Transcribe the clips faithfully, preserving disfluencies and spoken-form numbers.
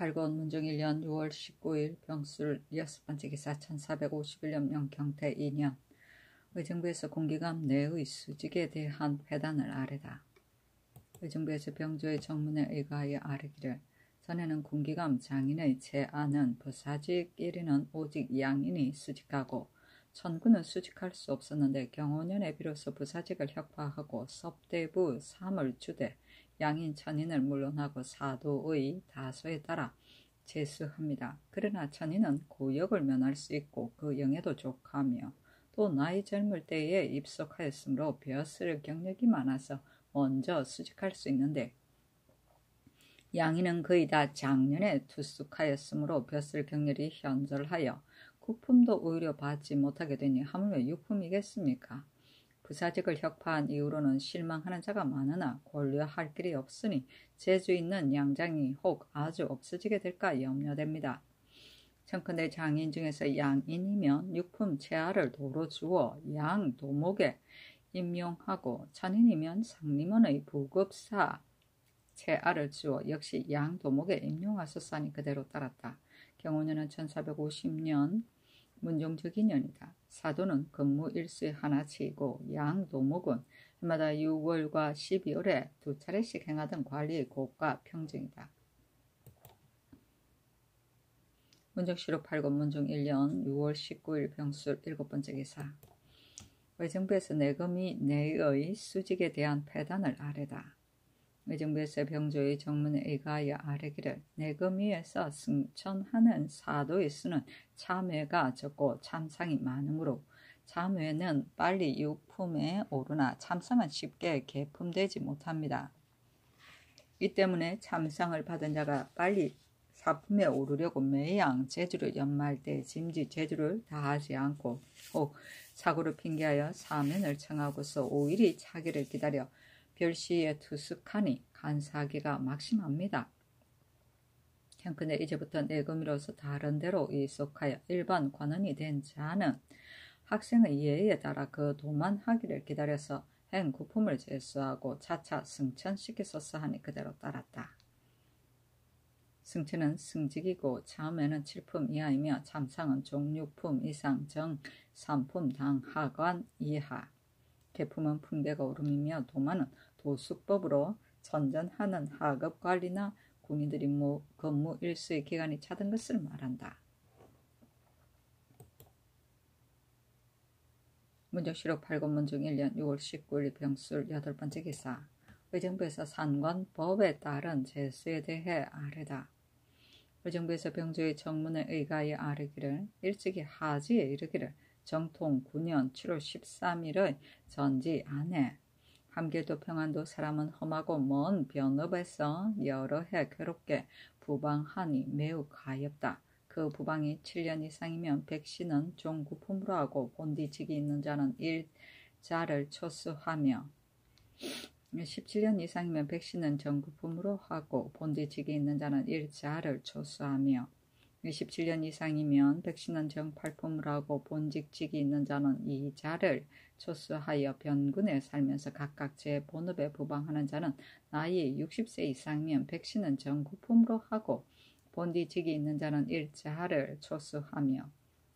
팔권 문정 일 년 유월 십구일 병술 여섯 번째 기사 천사백오십일 년 명경태 이 년 의정부에서 공기감 내의 수직에 대한 회단을 아래다. 의정부에서 병조의 정문에 의거하여 아뢰기를 전에는 군기감 장인의 제안은 부사직 일 위는 오직 양인이 수직하고 천군은 수직할 수 없었는데 경오년에 비로소 부사직을 혁파하고 섭대부 삼을 주되 양인 천인을 물론하고 사도의 다소에 따라 제수합니다. 그러나 천인은 고역을 면할 수 있고 그 영예도 족하며 또 나이 젊을 때에 입속하였으므로 벼슬 경력이 많아서 먼저 수직할 수 있는데 양인은 거의 다 작년에 투숙하였으므로 벼슬 경렬이 현절하여 구품도 오히려 받지 못하게 되니 하물며 육품이겠습니까? 부사직을 혁파한 이후로는 실망하는 자가 많으나 고려할 길이 없으니 재주 있는 양장이 혹 아주 없어지게 될까 염려됩니다. 청컨대 장인 중에서 양인이면 육품 채아를 도로 주어 양 도목에 임용하고 천인이면 상림원의 부급사 채아를 주어 역시 양 도목에 임용하소서하니 그대로 따랐다. 경오년은 천사백오십 년 문종적인년이다. 사도는 근무 일수에 하나치이고 양 도목은 해마다 유월과 십이월에 두 차례씩 행하던 관리의 고가 평정이다. 문정시록 팔권 문종 일 년 유월 십구일 병술 일곱 번째 기사 의정부에서 내금이 내의 수직에 대한 패단을 아래다. 의정부에서 병조의 정문에 의거하여 아뢰기를 내금위에서 승천하는 사도의 수는 참외가 적고 참상이 많으므로 참외는 빨리 육품에 오르나 참상은 쉽게 개품되지 못합니다. 이 때문에 참상을 받은 자가 빨리 사품에 오르려고 매양 재주를 연마할 때 짐지 재주를 다하지 않고 혹 사고를 핑계하여 사면을 청하고서 오일이 차기를 기다려 별시에 투숙하니 간사하기가 막심합니다. 형근에 이제부터 내금이로서 다른 데로 이속하여 일반 관원이 된 자는 학생의 예의에 따라 그 도만하기를 기다려서 행구품을 제수하고 차차 승천시키소서 하니 그대로 따랐다. 승천은 승직이고 참외는 칠품 이하이며 참상은 종육품 이상 정 삼품 당 하관 이하 개품은 품대가 오름이며 도만은 도수법으로 천전하는 하급관리나 군인들이 모, 근무 일수의 기간이 차던 것을 말한다. 문정시록 팔권 문정 일 년 유월 십구일 병술 여덟 번째 기사 의정부에서 산관법에 따른 제수에 대해 아뢰다. 의정부에서 병조의 정문에 의거하여 아뢰기를 일찍이 하지에 이르기를 정통 구 년 칠월 십삼일의 전지 안에 함길도 평안도 사람은 험하고 먼 변업에서 여러 해 괴롭게 부방하니 매우 가엾다. 그 부방이 칠 년 이상이면 백신은 종구품으로 하고 본디직이 있는 자는 일자를 초수하며 십칠 년 이상이면 백신은 정구품으로 하고 본디직이 있는 자는 일자를 초수하며 십칠 년 이상이면 백신은 정팔품으로 하고 본직직이 있는 자는 이자를 초수하여 변군에 살면서 각각 제 본업에 부방하는 자는 나이 육십 세 이상이면 백신은 정구품으로 하고 본디직이 있는 자는 일자를 초수하며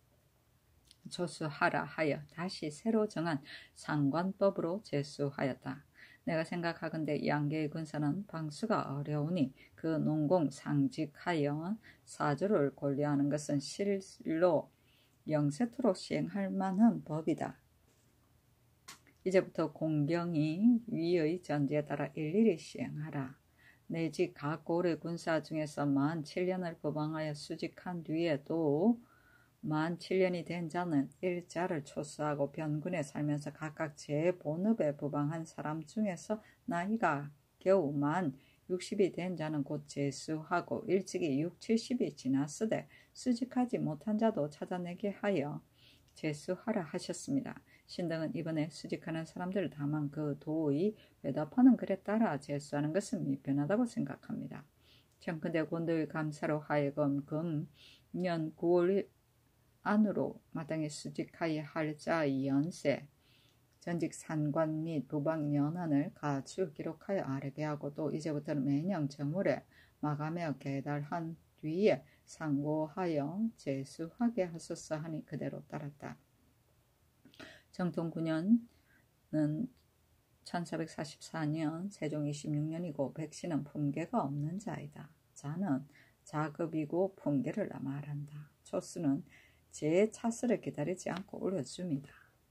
초수하라 하여 다시 새로 정한 상관법으로 제수하였다. 내가 생각하건대 양계의 군사는 방수가 어려우니 그 농공 상직하여 사조를 권리하는 것은 실로 영세토록 시행할 만한 법이다. 이제부터 공경이 위의 전지에 따라 일일이 시행하라. 내지 각 고래 군사 중에서 만 칠 년을 부방하여 수직한 뒤에도 만 칠 년이 된 자는 일자를 초수하고 변군에 살면서 각각 제 본업에 부방한 사람 중에서 나이가 겨우 만 육십이 된 자는 곧 제수하고 일찍이 육, 칠십이 지났으되 수직하지 못한 자도 찾아내게 하여 제수하라 하셨습니다. 신등은 이번에 수직하는 사람들 다만 그 도의 회답하는 글에 따라 제수하는 것은 미편하다고 생각합니다. 청컨대 권도의 감사로 하여금 금년 구월 안으로 마땅히 수직하여 할 자의 연세, 전직 산관 및 부방 연한을 가주 기록하여 아뢰게 하고 또 이제부터는 매년 정월에 마감하여 개달한 뒤에 상고하여 제수하게 하소서 하니 그대로 따랐다. 정통 구 년은 천사백사십사 년 세종 이십육 년이고 백신은 품계가 없는 자이다. 자는 자급이고 품계를 말한다. 초수는 제 차수를 기다리지 않고 올려줍니다.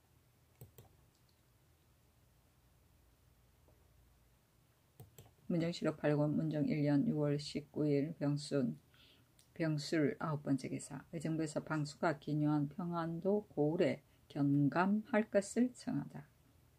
문정실록 팔 권 문정 일 년 유월 십구일 병순 병술 아홉 번째 기사. 의정부에서 방수가 기묘한 평안도 고을에 견감할 것을 청하다.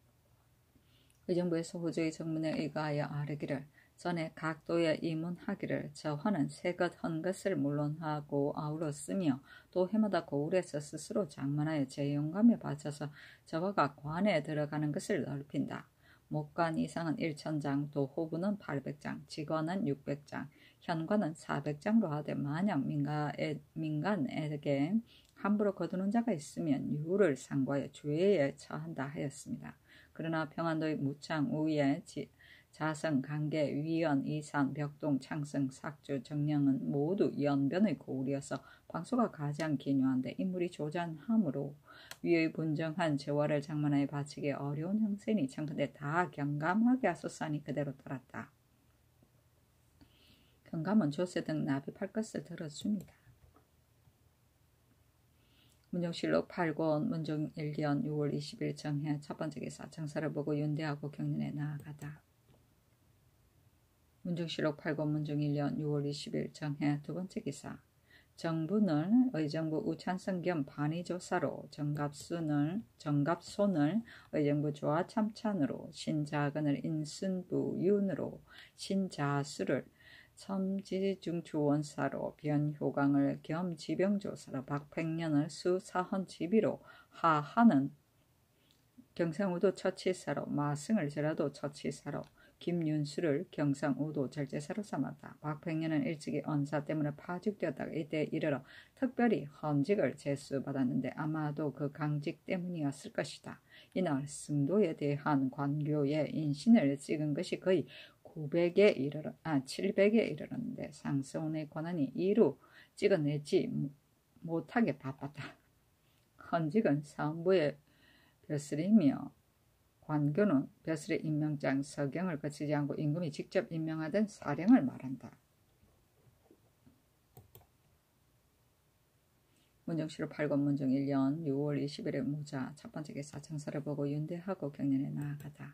의정부에서 호주의 정문에 의거하여 아뢰기를 전에 각 도에 이문하기를 저화는 새것 헌 것을 물론하고 아우러 쓰며 또 해마다 고을에서 스스로 장만하여 제 영감에 바쳐서 저화가 관에 들어가는 것을 넓힌다. 목관 이상은 천 장, 도호부는 팔백 장, 직관은 육백 장, 현관은 사백 장로 하되 만약 민가에, 민간에게 함부로 거두는 자가 있으면 유를 상고하여 죄에 처한다 하였습니다. 그러나 평안도의 무창, 우예, 지, 자성, 강계, 위연, 이산, 벽동, 창성, 삭주, 정령은 모두 연변의 고을이어서 방수가 가장 기묘한데 인물이 조잔하므로 위의 분정한 재화를 장만하여 바치기 어려운 형세니 청컨대 다 경감하게 하소서 하니 그대로 따랐다. 경감은 조세 등 납입할 것을 들어줍니다. 문정실록 팔 권 문정 일 년 유월 이십일 정해 첫 번째 기사. 정사를 보고 윤대하고 경륜에 나아가다. 문정실록 팔 권 문정 일 년 유월 이십일 정해 두 번째 기사. 정분을 의정부 우찬성 겸 반의조사로 정갑순을 정갑손을 의정부 조화참찬으로 신자근을 인순부 윤으로 신자수를 첨지중추원사로 변효강을 겸 지병조사로 박팽년을 수사헌지비로 하하는 경상우도 처치사로 마승을 제라도 처치사로 김윤수를 경상우도 절제사로 삼았다. 박팽년은 일찍이 언사 때문에 파직되었다가 이때 이르러 특별히 헌직을 제수받았는데 아마도 그 강직 때문이었을 것이다. 이날 승도에 대한 관교의 인신을 찍은 것이 거의 구백에 이르러, 아, 칠백에 이르렀는데 상서원의 권한이 이루 찍어내지 못하게 바빴다. 헌직은 사헌부의 벼슬이며 관교는 벼슬의 임명장 서경을 거치지 않고 임금이 직접 임명하던 사령을 말한다. 문정실록 팔 권 문정 일 년 유월 이십일일 무자 첫 번째 기사. 정사를 보고 윤대하고 경륜에 나아가다.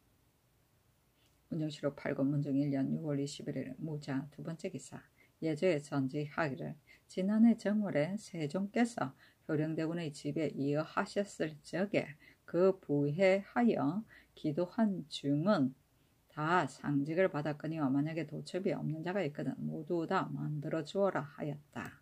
문정실록 팔 권 문정 일 년 유월 이십일일 무자 두 번째 기사. 예조에 전지하기를 지난해 정월에 세종께서 효령대군의 집에 이어하셨을 적에 그 부해하여 기도한 중은 다 상직을 받았거니와 만약에 도첩이 없는 자가 있거든 모두 다 만들어 주어라 하였다.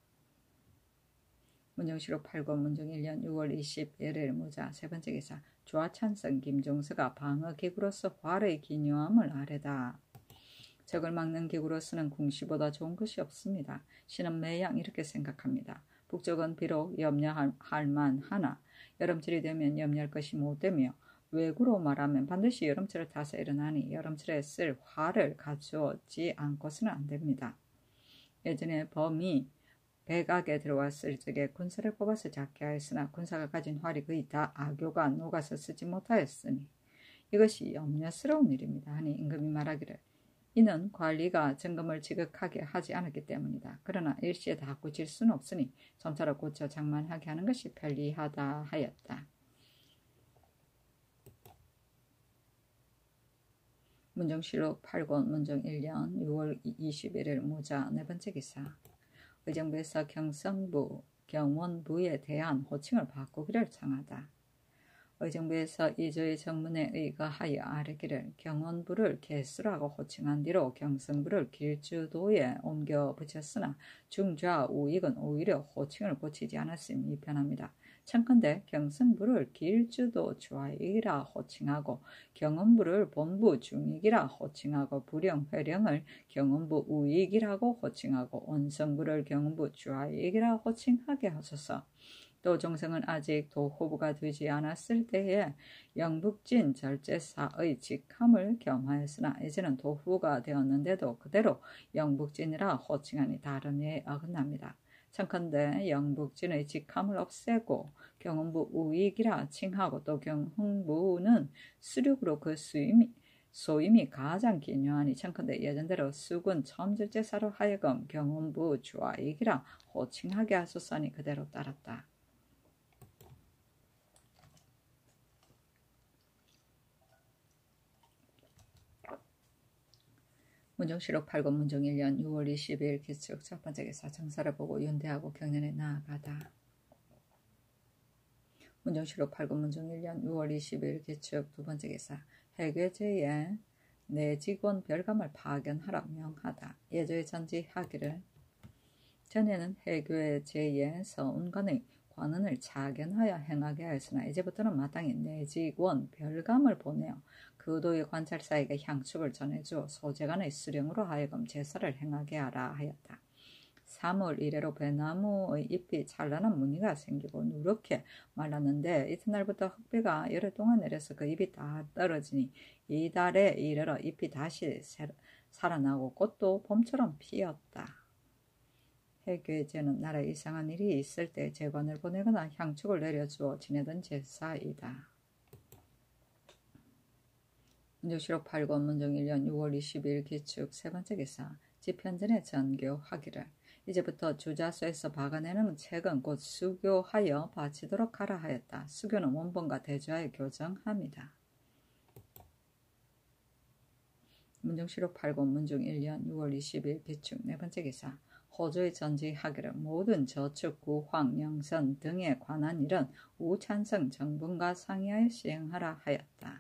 문정실록 팔 권 문정 일 년 유월 이십일일 무자 세 번째 기사. 조화찬성 김종서가 방어기구로서 활의 기묘함을 아뢰다. 적을 막는 기구로서는 궁시보다 좋은 것이 없습니다. 신은 매양 이렇게 생각합니다. 북쪽은 비록 염려할 만하나 여름철이 되면 염려할 것이 못되며 외구로 말하면 반드시 여름철을 타서 일어나니 여름철에 쓸 활을 갖추었지 않고서는 안됩니다. 예전에 범이 백악에 들어왔을 적에 군사를 뽑아서 잡게 하였으나 군사가 가진 활이 거의 다 악교가 녹아서 쓰지 못하였으니 이것이 염려스러운 일입니다 하니 임금이 말하기를 이는 관리가 점검을 지극하게 하지 않았기 때문이다. 그러나 일시에 다 고칠 수는 없으니 점차로 고쳐 장만하게 하는 것이 편리하다 하였다. 문정실록 팔 권 문정 일 년 유월 이십일일 무자 네 번째 기사. 의정부에서 경성부, 경원부에 대한 호칭을 바꾸기를 청하다. 의정부에서 이조의 정문에 의거하여 아뢰기를 경원부를 개수라고 호칭한 뒤로 경성부를 길주도에 옮겨 붙였으나 중좌우익은 오히려 호칭을 고치지 않았음이 이편합니다. 청컨대 경성부를 길주도 좌익이라 호칭하고 경원부를 본부 중익이라 호칭하고 부령 회령을 경원부 우익이라고 호칭하고 원성부를 경원부 좌익이라 호칭하게 하소서. 또 정성은 아직 도호부가 되지 않았을 때에 영북진 절제사의 직함을 겸하였으나 이제는 도후가 되었는데도 그대로 영북진이라 호칭하니 다른 예에 어긋납니다. 청컨대 영북진의 직함을 없애고 경흥부 우익이라 칭하고 또 경흥부는 수륙으로 그 수임이 소임이 가장 기묘하니 청컨대 예전대로 수군 첨절제사로 하여금 경운부 좌익이라 호칭하게 하소서니 그대로 따랐다. 문정실록 팔 권 문정 일 년 유월 이십일 기축 첫 번째 기사 정사를 보고 윤대하고 경련에 나아가다. 문정실록 팔 권 문정 일 년 유월 이십일 기축 두 번째 기사 해괴제에 내 직원 별감을 파견하라 명하다. 예조에 전지하기를 전에는 해괴제에 서운관의 관원을 차견하여 행하게 하였으나 이제부터는 마땅히 내 직원 별감을 보내어 그 도의 관찰사에게 향축을 전해주어 소재간의 수령으로 하여금 제사를 행하게 하라 하였다. 삼월 이래로 배나무의 잎이 찬란한 무늬가 생기고 누렇게 말랐는데 이튿날부터 흙비가 열흘 동안 내려서 그 잎이 다 떨어지니 이달에 이르러 잎이 다시 살아나고 꽃도 봄처럼 피었다. 해괴제는 나라에 이상한 일이 있을 때 제관을 보내거나 향축을 내려주어 지내던 제사이다. 문정실록 팔 권 문정 일 년 유월 이십일 기축 세 번째 기사 집현전에 전교하기를 이제부터 주자소에서 박아내는 책은 곧 수교하여 바치도록 하라 하였다. 수교는 원본과 대조하여 교정합니다. 문정실록 팔 권 문정 일 년 유월 이십일 기축 네 번째 기사 호조에 전지하기를 모든 저축, 구황, 영선 등에 관한 일은 우찬성 정분과 상의하여 시행하라 하였다.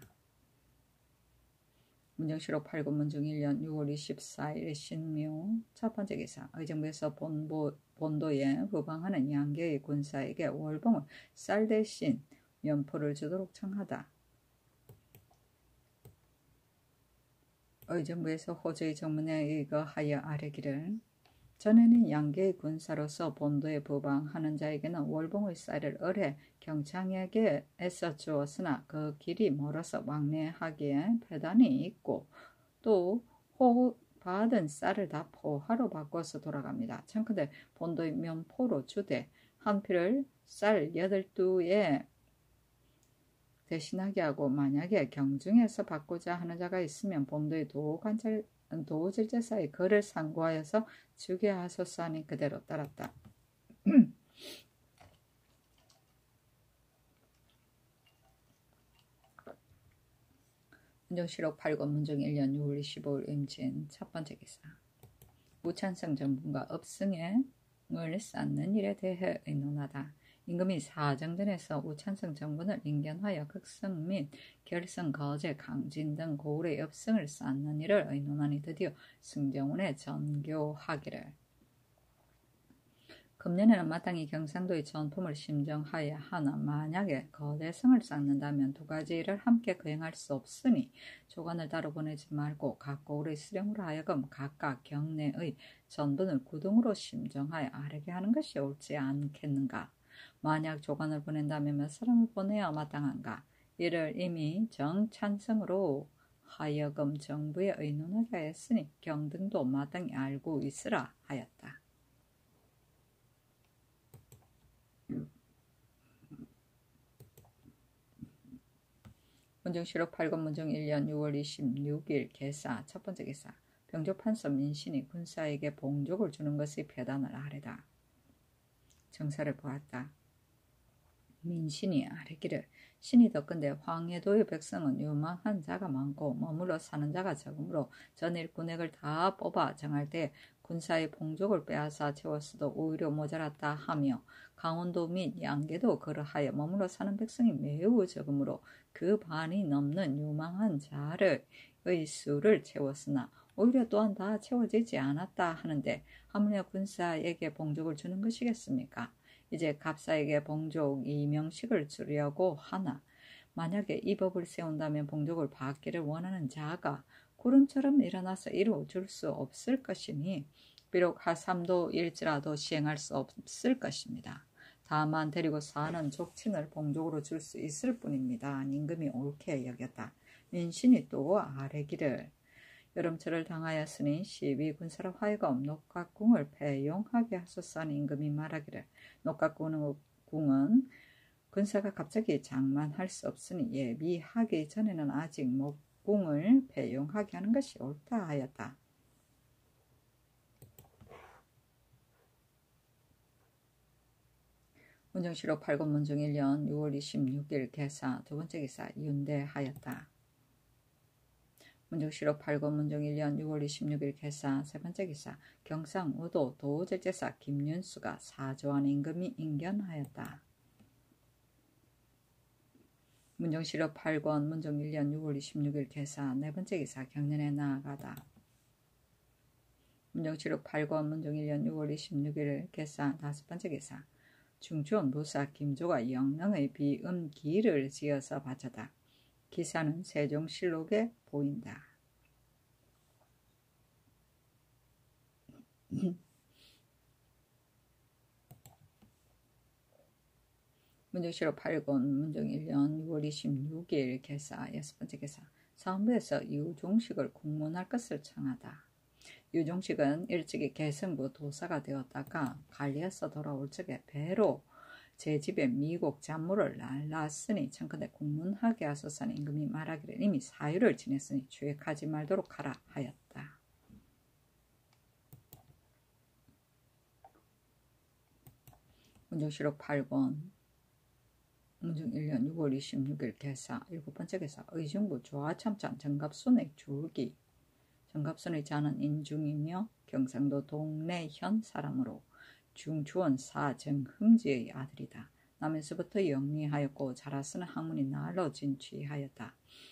문정실록 팔 권 문정 일 년 유월 이십사일 신묘 첫 번째 기사 의정부에서 본보, 본도에 부방하는 양계의 군사에게 월봉을 쌀 대신 면포를 주도록 청하다. 의정부에서 호조의 정문에 의거하여 아뢰기를 전에는 양계의 군사로서 본도에 부방하는 자에게는 월봉의 쌀을 을해 경창에게 애써 주었으나 그 길이 멀어서 왕래하기에 폐단이 있고 또 호 받은 쌀을 다 포화로 바꿔서 돌아갑니다. 청컨대 본도의 면포로 주되 한 필을 쌀 여덟 두에 대신하게 하고 만약에 경중에서 받고자 하는 자가 있으면 본도의 도관찰 도질제사의 그를 상고하여서 주게 하소서 하니 그대로 따랐다. 문정실록 팔 권 문정 일 년 유월 이십오일 임진 첫 번째 기사 우찬성 정분과 업승을 쌓는 일에 대해 의논하다. 임금이 사정전에서 우찬성 정분을 인견하여 극성 및 결성, 거제, 강진 등 고을의 업승을 쌓는 일을 의논하니 드디어 승정원에 전교하기를 금년에는 마땅히 경상도의 전품을 심정하여 하나 만약에 거제성을 쌓는다면 두 가지 일을 함께 거행할 수 없으니 조관을 따로 보내지 말고 각 고을의 수령으로 하여금 각각 경내의 전분을 구등으로 심정하여 아뢰게 하는 것이 옳지 않겠는가. 만약 조관을 보낸다면 몇 사람을 보내야 마땅한가. 이를 이미 정찬성으로 하여금 정부에 의논하게 하였으니 경등도 마땅히 알고 있으라 하였다. 문정실록 팔 권 문정 일 년 유월 이십육일 개사 첫 번째 개사 병조판서 민신이 군사에게 봉족을 주는 것의 배단을 아뢰다. 정사를 보았다. 민신이 아뢰기를 신이 덕건대 황해도의 백성은 유망한 자가 많고 머물러 사는 자가 적으므로 전일 군액을 다 뽑아 정할 때 군사의 봉족을 빼앗아 채웠어도 오히려 모자랐다 하며 강원도 및 양계도 그러하여 머물러 사는 백성이 매우 적으므로 그 반이 넘는 유망한 자를 의 수를 채웠으나 오히려 또한 다 채워지지 않았다 하는데 하물며 군사에게 봉족을 주는 것이겠습니까? 이제 갑사에게 봉족 이명식을 주려고 하나 만약에 이 법을 세운다면 봉족을 받기를 원하는 자가 구름처럼 일어나서 이루어줄 수 없을 것이니 비록 하삼도일지라도 시행할 수 없을 것입니다. 다만 데리고 사는 족친을 봉족으로 줄 수 있을 뿐입니다. 임금이 옳게 여겼다. 민신이 또 아뢰기를 여름철을 당하였으니 시비 군사로 하여금 녹각궁을 배용하게 하소서 하는 임금이 말하기를 녹각궁은 군사가 갑자기 장만할 수 없으니 예비하기 전에는 아직 목궁을 배용하게 하는 것이 옳다 하였다. 문정실록 팔 권 문정 일 년 유월 이십육일 개사 두 번째 기사 윤대하였다. 문정실록 팔 권 문정 일 년 유월 이십육일 개사 세 번째 기사 경상우도 도제제사 김윤수가 사조한 임금이 인견하였다. 문정실록 팔 권 문정 일 년 유월 이십육일 개사 네 번째 기사 경년에 나아가다. 문정실록 팔 권 문정 일 년 유월 이십육일 개사 다섯 번째 기사 중추원 부사 김조가 영릉의 비음기를 지어서 바쳤다. 기사는 세종실록에 보인다. 문정실록 팔 권 문정 일 년 유월 이십육일 개사 여섯 번째 개사 사헌부에서 유종식을 공문할 것을 청하다. 유종식은 일찍이 개성부 도사가 되었다가 관리에서 돌아올 적에 배로 제 집에 미국 잔물을 날랐으니 청컨대 공문하게 하소서 하는 임금이 말하기를 이미 사유를 지냈으니 죄하지 말도록 하라 하였다. 문정실록 팔 권 문정 일 년 유월 이십육일 개사 일곱 번째 개사 의중부 조하참찬 정갑순의 줄기 정갑순의 자는 인중이며 경상도 동래현 사람으로 중추원 사정흠지의 아들이다. 남에서부터 영리하였고 자라서는 학문이 날로 진취하였다.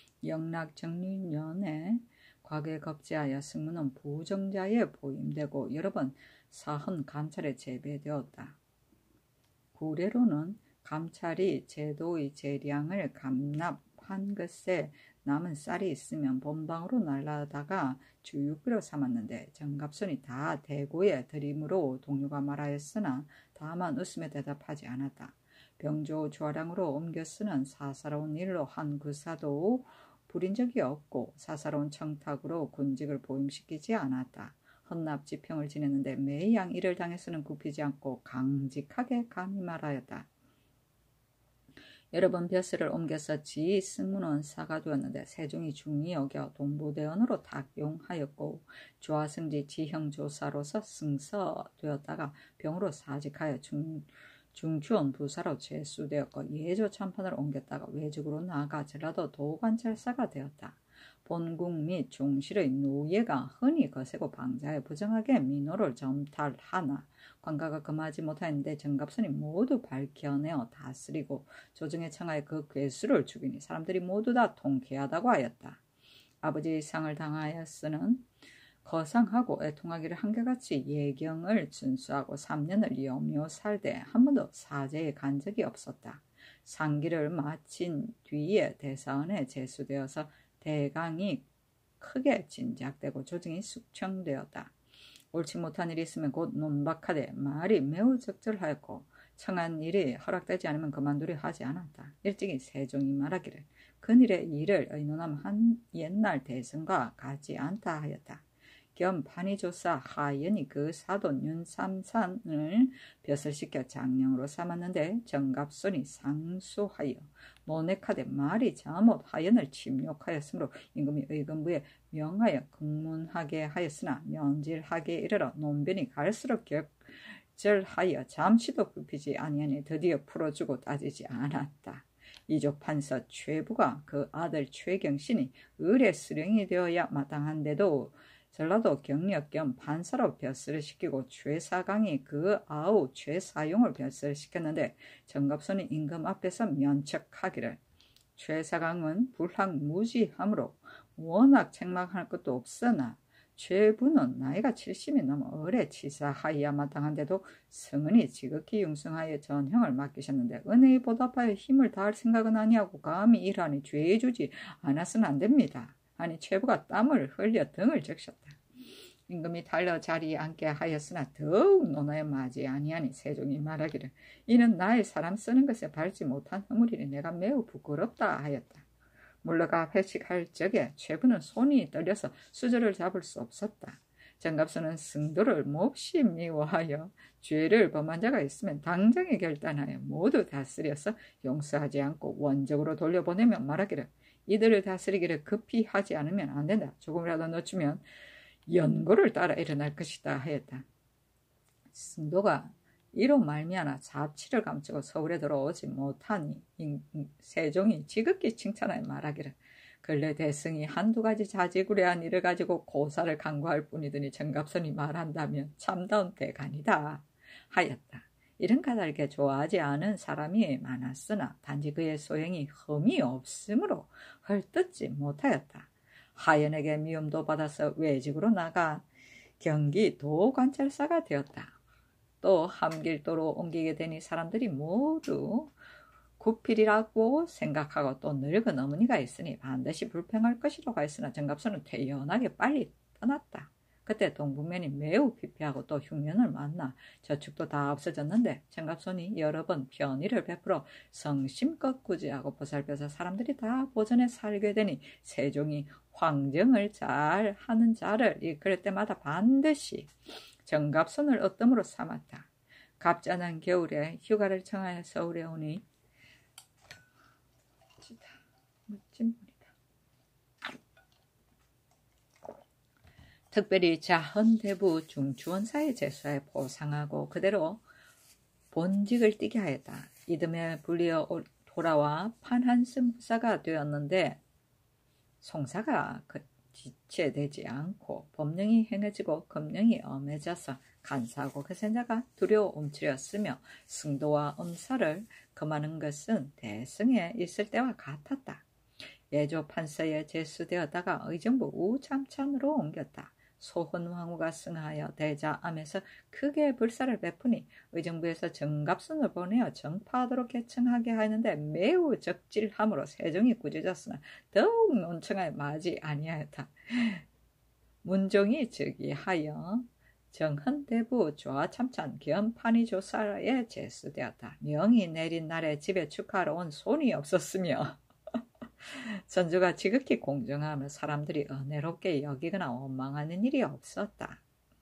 영락정리년에 과거에 겁제하여 승문은 부정자에 보임되고 여러 번 사헌 감찰에 제배되었다. 구례로는 감찰이 제도의 재량을 감납한 것에 남은 쌀이 있으면 본방으로 날라다가 주육비로 삼았는데 정갑순이 다 대고에 드림으로 동료가 말하였으나 다만 웃음에 대답하지 않았다. 병조 조화량으로 옮겨 쓰는 사사로운 일로 한 구사도 부린 적이 없고 사사로운 청탁으로 군직을 보임시키지 않았다. 헌납지평을 지냈는데 매양 일을 당해서는 굽히지 않고 강직하게 감히 말하였다. 여러 번 벼슬을 옮겨서 지 승문원 사가 되었는데 세종이 중히 여겨 동부대원으로 tak용하였고 조화승지 지형조사로서 승서되었다가 병으로 사직하여 중, 중추원 부사로 제수되었고 예조 참판을 옮겼다가 외적으로 나아가 전라도 도관찰사가 되었다. 본국 및 종실의 노예가 흔히 거세고 방자에 부정하게 민호를 점탈하나 관가가 금하지 못하였는데 정갑순이 모두 밝혀내어 다스리고 조정에 청하여 그 괴수를 죽이니 사람들이 모두 다 통쾌하다고 하였다. 아버지의 상을 당하였으는 거상하고 애통하기를 한결같이 예경을 준수하고 삼 년을 여묘 살되 한 번도 사제에 간 적이 없었다. 상기를 마친 뒤에 대사원에 제수되어서 대강이 크게 진작되고 조정이 숙청되었다. 옳지 못한 일이 있으면 곧 논박하되 말이 매우 적절하였고 청한 일이 허락되지 않으면 그만두려 하지 않았다. 일찍이 세종이 말하기를 근일의 일을 의논함 한 옛날 대승과 같지 않다 하였다. 겸 판의조사 하연이 그 사돈 윤삼산을 벼슬시켜 장령으로 삼았는데 정갑순이 상수하여 논핵하되 말이 잘못 하연을 침욕하였으므로 임금이 의금부에 명하여 극문하게 하였으나 면질하게 이르러 논변이 갈수록 격절하여 잠시도 굽히지 아니하니 드디어 풀어주고 따지지 않았다. 이조 판서 최부가 그 아들 최경신이 을의 수령이 되어야 마땅한데도 전라도 경력 겸 판사로 벼슬을 시키고 최사강이 그 아우 최사용을 벼슬을 시켰는데 정갑순이 임금 앞에서 면책하기를 최사강은 불학무지하므로 워낙 책망할 것도 없으나 최부는 나이가 칠십이 넘어 어뢰 치사하여야 마땅한데도 성은이 지극히 융성하여 전형을 맡기셨는데 은혜에 보답하여 힘을 다할 생각은 아니하고 감히 일하니 죄 주지 않아서는 안 됩니다. 아니 최부가 땀을 흘려 등을 적셨다. 임금이 달려 자리에 앉게 하였으나 더욱 논하여 맞이 아니하니 세종이 말하기를 이는 나의 사람 쓰는 것에 밟지 못한 허물이니 내가 매우 부끄럽다 하였다. 물러가 회식할 적에 최부는 손이 떨려서 수저를 잡을 수 없었다. 정갑수는 승도를 몹시 미워하여 죄를 범한 자가 있으면 당장에 결단하여 모두 다스려서 용서하지 않고 원적으로 돌려보내며 말하기를 이들을 다스리기를 급히 하지 않으면 안 된다. 조금이라도 늦추면 연고를 따라 일어날 것이다 하였다. 승도가 이로 말미암아 잡치를 감추고 서울에 들어오지 못하니 세종이 지극히 칭찬하여 말하기를 근래 대승이 한두 가지 자지구레한 일을 가지고 고사를 강구할 뿐이더니 정갑선이 말한다면 참다운 대간이다 하였다. 이런 까닭에 좋아하지 않은 사람이 많았으나 단지 그의 소행이 흠이 없으므로 헐뜯지 못하였다. 하연에게 미움도 받아서 외직으로 나가 경기 도관찰사가 되었다. 또 함길도로 옮기게 되니 사람들이 모두 구필이라고 생각하고 또 늙은 어머니가 있으니 반드시 불평할 것이라고 했으나 정갑수는 태연하게 빨리 떠났다. 그때 동북면이 매우 피폐하고 또 흉년을 만나 저축도 다 없어졌는데 정갑손이 여러 번 편의를 베풀어 성심껏 구제하고 보살펴서 사람들이 다 보전에 살게 되니 세종이 황정을 잘 하는 자를 이끌 때마다 반드시 정갑손을 어뜸으로 삼았다. 갑자난 겨울에 휴가를 청하여 서울에 오니 멋진 분이다. 특별히 자헌대부 중추원사의 제수에 보상하고 그대로 본직을 띠게 하였다. 이듬해 불리어 돌아와 판한승 후사가 되었는데 송사가 그 지체되지 않고 법령이 행해지고 금령이 엄해져서 간사하고 거센자가 두려워 움츠렸으며 승도와 음사를 금하는 것은 대승에 있을 때와 같았다. 예조 판서에 제수되었다가 의정부 우참찬으로 옮겼다. 소헌왕후가 승하여 대자암에서 크게 불사를 베푸니 의정부에서 정갑순을 보내어 정파하도록 개청하게 하였는데 매우 적질함으로 세종이 꾸짖었으나 더욱 논청하여 마지 아니하였다. 문종이 즉위하여 정헌대부 조화참찬 겸 판의조사에 제수되었다. 명이 내린 날에 집에 축하하러 온 손이 없었으며 선조가 지극히 공정하며 사람들이 은혜롭게 여기거나 원망하는 일이 없었다.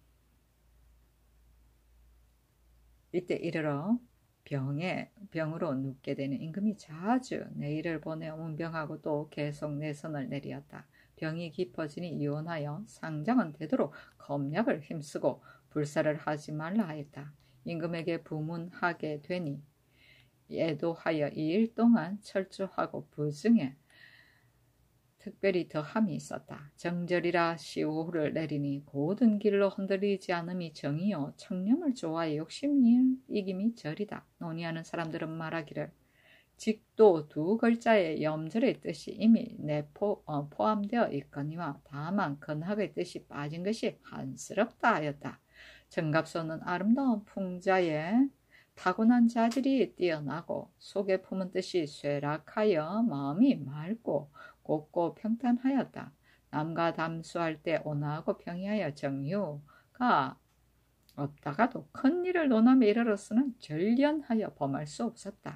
이때 이르러 병에 병으로 눕게 되는 임금이 자주 내일을 보내 문병하고 또 계속 내선을 내리었다. 병이 깊어지니 이혼하여 상장은 되도록 검약을 힘쓰고 불사를 하지 말라 하였다. 임금에게 부문하게 되니 애도하여 이 일 동안 철저하고 부증해 특별히 더함이 있었다. 정절이라 시호를 내리니 고든 길로 흔들리지 않음이 정이요 청렴을 좋아해 욕심이 이김이 절이다. 논의하는 사람들은 말하기를 직도 두 글자의 염절의 뜻이 이미 내포 어, 포함되어 있거니와 다만 근학의 뜻이 빠진 것이 한스럽다 하였다. 정갑소는 아름다운 풍자에 타고난 자질이 뛰어나고 속에 품은 뜻이 쇠락하여 마음이 맑고 곱고 평탄하였다. 남과 담수할 때 온화하고 평이하여 정유가 없다가도 큰 일을 논함에 이르렀으나 전련하여 범할 수 없었다.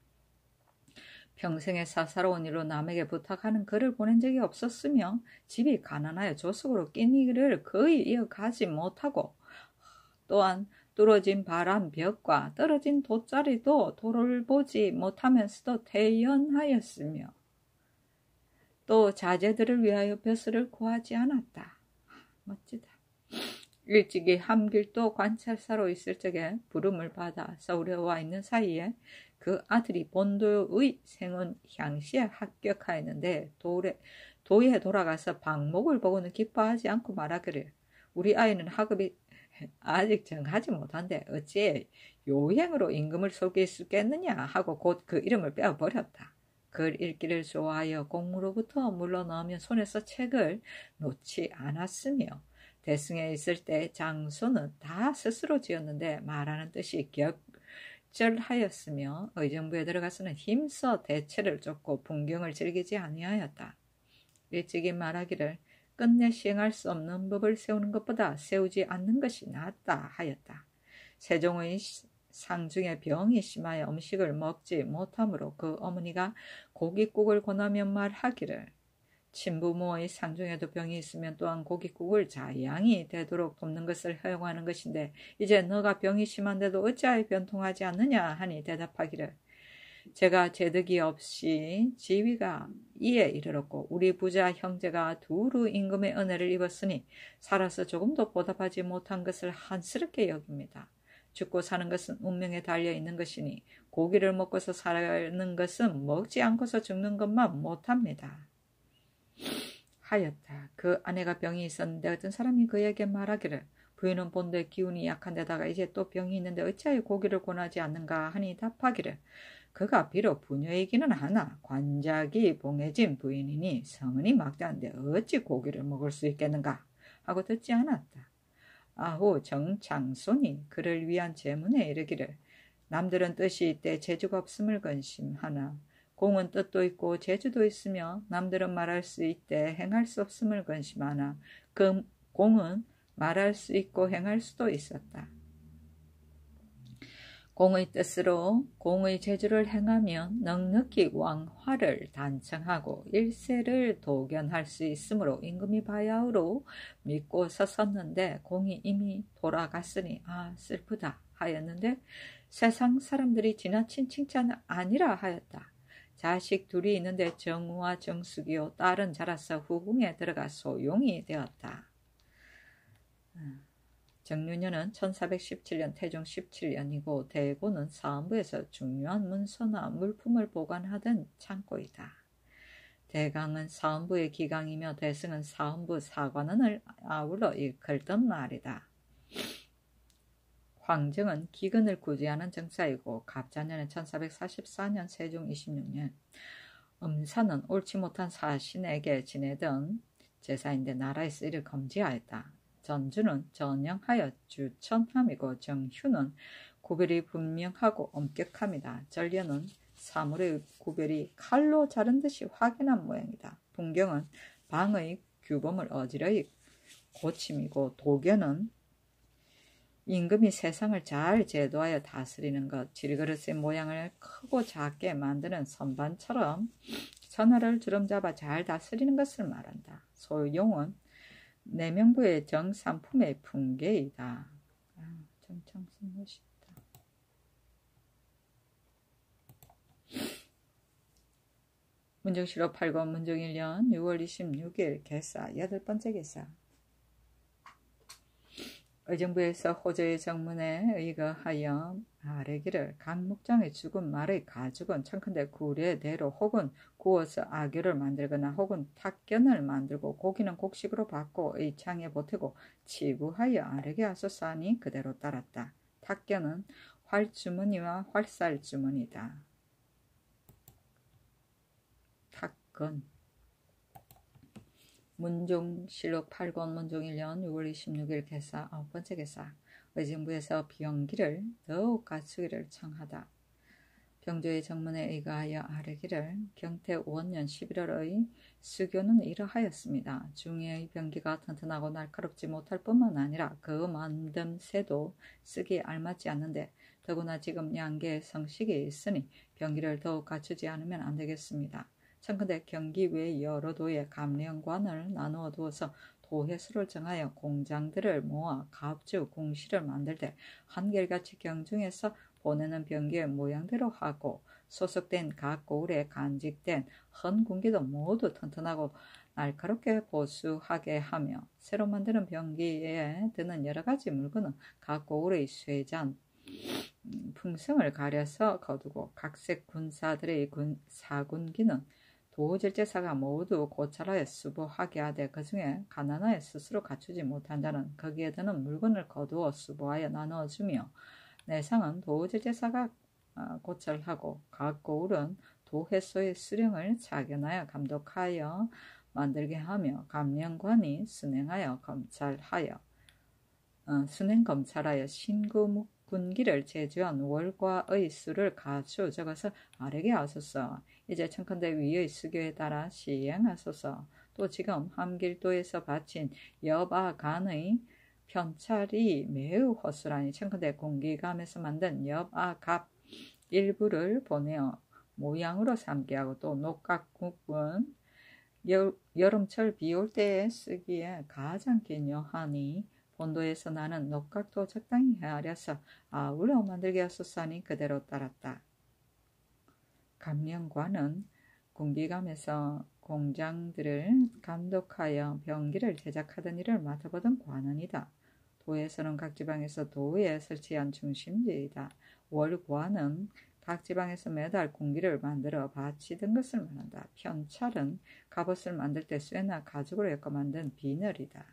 평생에 사사로운 일로 남에게 부탁하는 글을 보낸 적이 없었으며 집이 가난하여 조석으로 낀 일을 거의 이어가지 못하고 또한 뚫어진 바람 벽과 떨어진 돗자리도 도를 보지 못하면서도 태연하였으며 또 자제들을 위하여 벼슬을 구하지 않았다. 멋지다. 일찍이 함길도 관찰사로 있을 적에 부름을 받아 서울에 와 있는 사이에 그 아들이 본도의 생은 향시에 합격하였는데 도에, 도에 돌아가서 방목을 보고는 기뻐하지 않고 말하기를 우리 아이는 학업이 아직 정하지 못한데 어찌 요행으로 임금을 속일 수 있겠느냐 하고 곧 그 이름을 빼어버렸다. 글 읽기를 좋아하여 공무로부터 물러나오면 손에서 책을 놓지 않았으며 대승에 있을 때 장소는 다 스스로 지었는데 말하는 뜻이 격절하였으며 의정부에 들어가서는 힘써 대체를 쫓고 풍경을 즐기지 아니하였다. 일찍이 말하기를 끝내 시행할 수 없는 법을 세우는 것보다 세우지 않는 것이 낫다 하였다. 세종의 상중에 병이 심하여 음식을 먹지 못하므로 그 어머니가 고깃국을 권하며 말하기를 친부모의 상중에도 병이 있으면 또한 고깃국을 자양이 되도록 돕는 것을 허용하는 것인데 이제 너가 병이 심한데도 어찌하여 변통하지 않느냐 하니 대답하기를 제가 제득이 없이 지위가 이에 이르렀고 우리 부자 형제가 두루 임금의 은혜를 입었으니 살아서 조금도 보답하지 못한 것을 한스럽게 여깁니다. 죽고 사는 것은 운명에 달려있는 것이니 고기를 먹고서 사는 것은 먹지 않고서 죽는 것만 못합니다. 하였다. 그 아내가 병이 있었는데 어떤 사람이 그에게 말하기를 부인은 본래 기운이 약한 데다가 이제 또 병이 있는데 어찌하여 고기를 권하지 않는가 하니 답하기를 그가 비록 부녀이기는 하나 관작이 봉해진 부인이니 성은이 막대한데 어찌 고기를 먹을 수 있겠는가 하고 듣지 않았다. 아후 정창손이 그를 위한 제문에 이르기를 남들은 뜻이 있되 재주가 없음을 근심하나 공은 뜻도 있고 재주도 있으며 남들은 말할 수 있되 행할 수 없음을 근심하나 그 공은 말할 수 있고 행할 수도 있었다. 공의 뜻으로 공의 재주를 행하면 넉넉히 왕화를 단청하고 일세를 도견할 수 있으므로 임금이 바야흐로 믿고 섰었는데 공이 이미 돌아갔으니 아 슬프다 하였는데 세상 사람들이 지나친 칭찬은 아니라 하였다. 자식 둘이 있는데 정우와 정숙이요 딸은 자라서 후궁에 들어가 소용이 되었다. 정윤현은 천사백십칠 년 태종 십칠 년이고 대고는 사헌부에서 중요한 문서나 물품을 보관하던 창고이다. 대강은 사헌부의 기강이며 대승은 사헌부 사관원을 아울러 일컬던 말이다. 황정은 기근을 구제하는 정사이고 갑자년은 천사백사십사 년 세종 이십육 년 음사는 옳지 못한 사신에게 지내던 제사인데 나라에서 이를 금지하였다. 전주는 전영하여 주천함이고 정휴는 구별이 분명하고 엄격합니다. 전려는 사물의 구별이 칼로 자른 듯이 확연한 모양이다. 분경은 방의 규범을 어지러이 고침이고 도견은 임금이 세상을 잘 제도하여 다스리는 것, 질그릇의 모양을 크고 작게 만드는 선반처럼 천하를 주름잡아 잘 다스리는 것을 말한다. 소용은 내명부의 정삼품의 풍계이다. 아, 정창순 멋있다. 문정실록 팔 권 문정 일 년 유월 이십육 일 개사 여덟 번째 개사 의정부에서 호조의 정문에 의거하여 아뢰기를 각 목장의 죽은 말의 가죽은 청컨대 구례대로 혹은 구워서 악교를 만들거나 혹은 탁견을 만들고 고기는 곡식으로 받고 의창에 보태고 치부하여 아뢰게 하소서 하니 그대로 따랐다. 탁견은 활주머니와 활살주머니다. 탁건 문종실록 팔 권 문종 일 년 유월 이십육 일 개사 아홉 번째 개사 의정부에서 병기를 더욱 갖추기를 청하다. 병조의 정문에 의거하여 아뢰기를 경태 오원년 십일월의 수교는 이러하였습니다. 중의의 병기가 튼튼하고 날카롭지 못할 뿐만 아니라 그 만듦새도 쓰기에 알맞지 않는데 더구나 지금 양계의 성식이 있으니 병기를 더욱 갖추지 않으면 안 되겠습니다. 청컨대 경기 외 여러 도의 감령관을 나누어 두어서 도회수를 정하여 공장들을 모아 갑주 공시를 만들 때 한결같이 경중에서 보내는 병기의 모양대로 하고 소속된 각 고을에 간직된 헌군기도 모두 튼튼하고 날카롭게 보수하게 하며 새로 만드는 병기에 드는 여러 가지 물건은 각 고을의 쇠잔 풍성을 가려서 거두고 각색 군사들의 군, 사군기는 도질제사가 모두 고찰하여 수보하게 하되 그 중에 가난하여 스스로 갖추지 못한 자는 거기에 드는 물건을 거두어 수보하여 나누어주며 내상은 도질제사가 고찰하고 각 고을은 도회소의 수령을 작연하여 감독하여 만들게 하며 감령관이 순행하여 검찰하여 어, 순행 검찰하여 신구 군기를 제주한 월과의 수를 가수 적어서 아래게 하소서. 이제 청컨대 위의 수교에 따라 시행하소서. 또 지금 함길도에서 바친 엽아간의 편찰이 매우 허술하니 청컨대 공기감에서 만든 엽아갑 일부를 보내어 모양으로 삼게 하고, 또 녹각국은 여름철 비 올 때에 쓰기에 가장 기묘하니 본도에서 나는 녹각도 적당히 헤아려서 아울러 만들게 하소서하니 그대로 따랐다. 감령관은 군기감에서 공장들을 감독하여 병기를 제작하던 일을 맡아보던 관원이다. 도에서는 각 지방에서 도에 설치한 중심지이다. 월관은 각 지방에서 매달 군기를 만들어 바치던 것을 말한다. 편찰은 갑옷을 만들 때 쇠나 가죽으로 엮어 만든 비늘이다.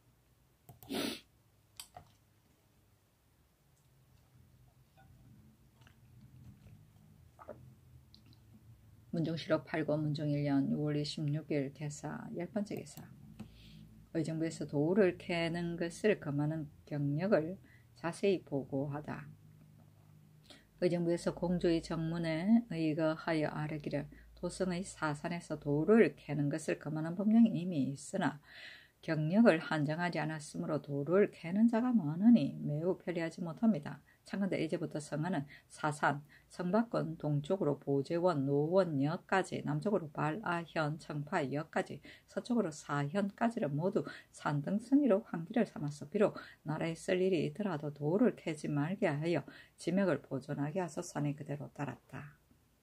문종실록 팔 권 문종 일 년 유월 이십육 일 개사 열번째 개사. 의정부에서 도를 캐는 것을 금하는 경력을 자세히 보고하다. 의정부에서 공주의 정문에 의거하여 아뢰기를 도성의 사산에서 도를 캐는 것을 금하는 법령이 이미 있으나 경력을 한정하지 않았으므로 도를 캐는 자가 많으니 매우 편리하지 못합니다. 참건대 이제부터 성하는 사산, 성밖은 동쪽으로 보재원, 노원역까지, 남쪽으로 발아현, 청파역까지, 서쪽으로 사현까지를 모두 산등성이로 환기를 삼아서 비록 나라에 쓸 일이 있더라도 도를 캐지 말게 하여 지맥을 보존하게 하소서하니 그대로 따랐다.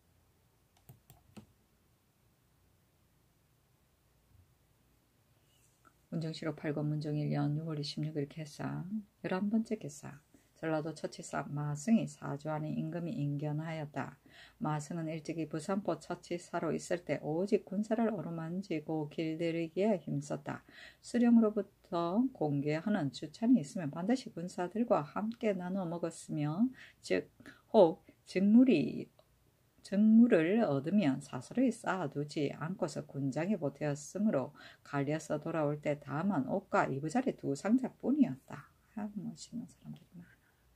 문정실록 팔 권 문정 일 년 유월 이십육 일 개사 열한번째 개사. 전라도 처치사 마승이 사주하는 임금이 인견하였다. 마승은 일찍이 부산포 처치사로 있을 때 오직 군사를 어루만지고 길들이기에 힘썼다. 수령으로부터 공개하는 주찬이 있으면 반드시 군사들과 함께 나눠 먹었으며, 즉 혹 직물이 정물을 얻으면 사서를 쌓아두지 않고서 군장에 보태었으므로 갈려서 돌아올 때 다만 옷과 이부자리 두 상자뿐이었다. 아, 멋있는 사람들이 많아.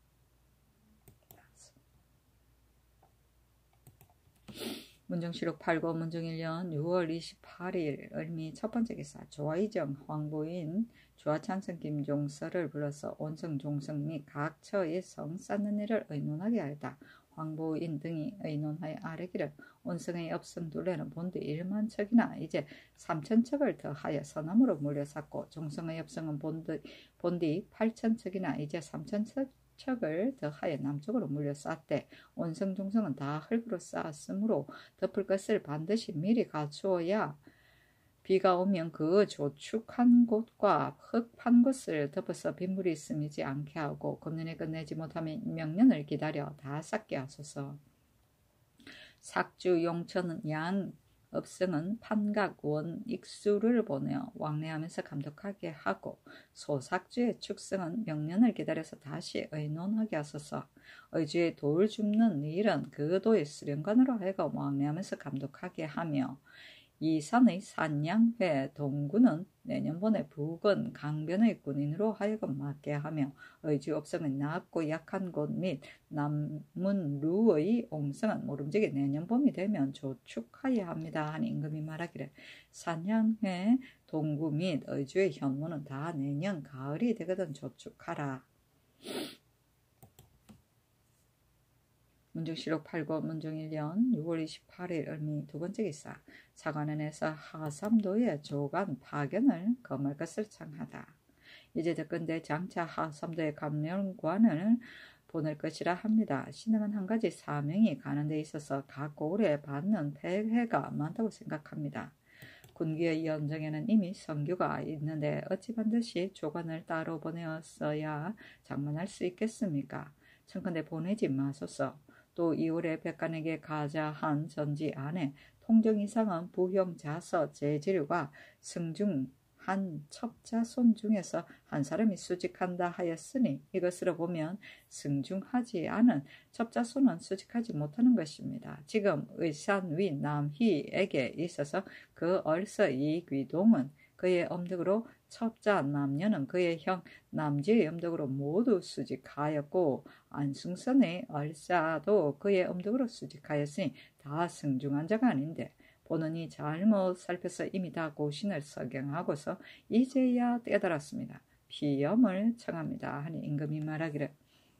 문정실록 팔 권 문정 일 년 유월 이십팔 일 을미 첫번째 기사. 조화이정 황보인 주하찬성 김종서를 불러서 온성 종성 및 각 처의 성 쌓는 일을 의논하게 하였다. 황보인 등이 의논하여 아뢰기를 온성의 업성 둘레는 본디 일만 척이나 이제 삼천 척을 더하여 서남으로 물려쌌고, 종성의 업성은 본디, 본디 팔천 척이나 이제 삼천 척을 더하여 남쪽으로 물려쌌대. 온성 종성은 다 흙으로 쌓았으므로 덮을 것을 반드시 미리 갖추어야 비가 오면 그 조축한 곳과 흙판 곳을 덮어서 빗물이 스미지 않게 하고, 금년에 끝내지 못하면 명년을 기다려 다 쌓게 하소서. 삭주 용천 양 업성은 판각 원 익수를 보내어 왕래하면서 감독하게 하고, 소삭주의 축성은 명년을 기다려서 다시 의논하게 하소서. 의주의 돌 줍는 일은 그 도의 수령관으로 하여금 왕래하면서 감독하게 하며, 이산의 산양회 동군은 내년번에 부근 강변의 군인으로 하여금 맡게 하며, 의주 업성의 낮고 약한 곳 및 남문루의 옹성은 모름지기 내년 봄이 되면 조축하여야 합니다 하니 임금이 말하기를, 산양회 동구 및 의주의 현무는 다 내년 가을이 되거든 조축하라. 문정실록 팔 권 문정 일 년 유월 이십팔 일 을미 두번째 기사. 사관원에서 하삼도의 조간 파견을 검할 것을 청하다. 이제 듣건대 장차 하삼도의 감령관을 보낼 것이라 합니다. 신흥은 한 가지 사명이 가는 데 있어서 각 고을에 받는 폐해가 많다고 생각합니다. 군기의 연정에는 이미 성규가 있는데 어찌 반드시 조관을 따로 보내었어야 장만할 수 있겠습니까? 청컨대 보내지 마소서. 또 이월에 백관에게 가자한 전지 안에 통정 이상은 부형 자서 재질과 승중한 첩자손 중에서 한 사람이 수직한다 하였으니, 이것으로 보면 승중하지 않은 첩자손은 수직하지 못하는 것입니다. 지금 의산위 남희에게 있어서 그 얼서 이귀동은 그의 엄덕으로 첩자 남녀는 그의 형 남지의 엄덕으로 모두 수직하였고, 안승선의 얼사도 그의 엄덕으로 수직하였으니 다 승중한 자가 아닌데, 보느니 잘못 살펴서 이미 다 고신을 석양하고서 이제야 깨달았습니다. 피염을 청합니다 하니 임금이 말하기를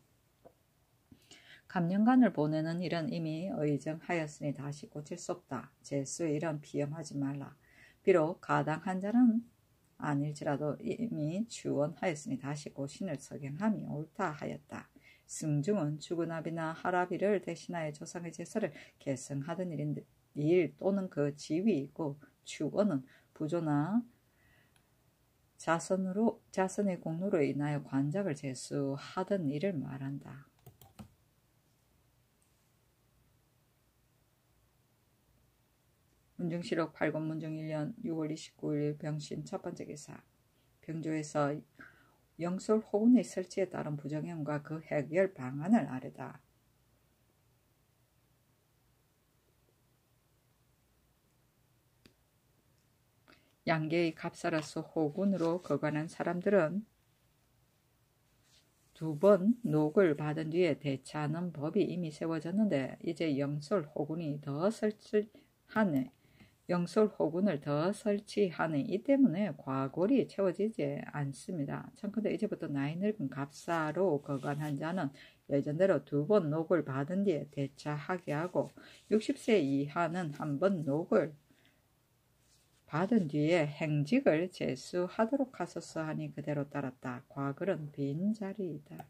감년간을 보내는 일은 이미 의정하였으니 다시 고칠 수 없다. 제수의 일은 피염하지 말라. 비록 가당한 자는 아닐지라도 이미 주원하였으니 다시 고신을 석양함이 옳다 하였다. 승중은 주군합이나 하라비를 대신하여 조상의 제사를 계승하던 일인데 일 또는 그 지위이고 주원은 부조나 자선으로 자선의 공로로 인하여 관작을 제수하던 일을 말한다. 문중시록 팔 권 문중 일 년 유월 이십구일 병신 첫 번째 기사. 병조에서 영솔 호운의 설치에 따른 부정행과 그 해결 방안을 아뢰다. 양계의 갑사라서 호군으로 거관한 사람들은 두 번 녹을 받은 뒤에 대차하는 법이 이미 세워졌는데 이제 영솔 호군이 더 설치하네. 영솔 호군을 더 설치하니 이 때문에 과골이 채워지지 않습니다. 참컨대 이제부터 나이 늙은 갑사로 거관한 자는 예전대로 두 번 녹을 받은 뒤에 대차하게 하고 육십 세 이하는 한 번 녹을 받은 뒤에 행직을 제수하도록 하소서 하니 그대로 따랐다. 과글은 빈자리이다.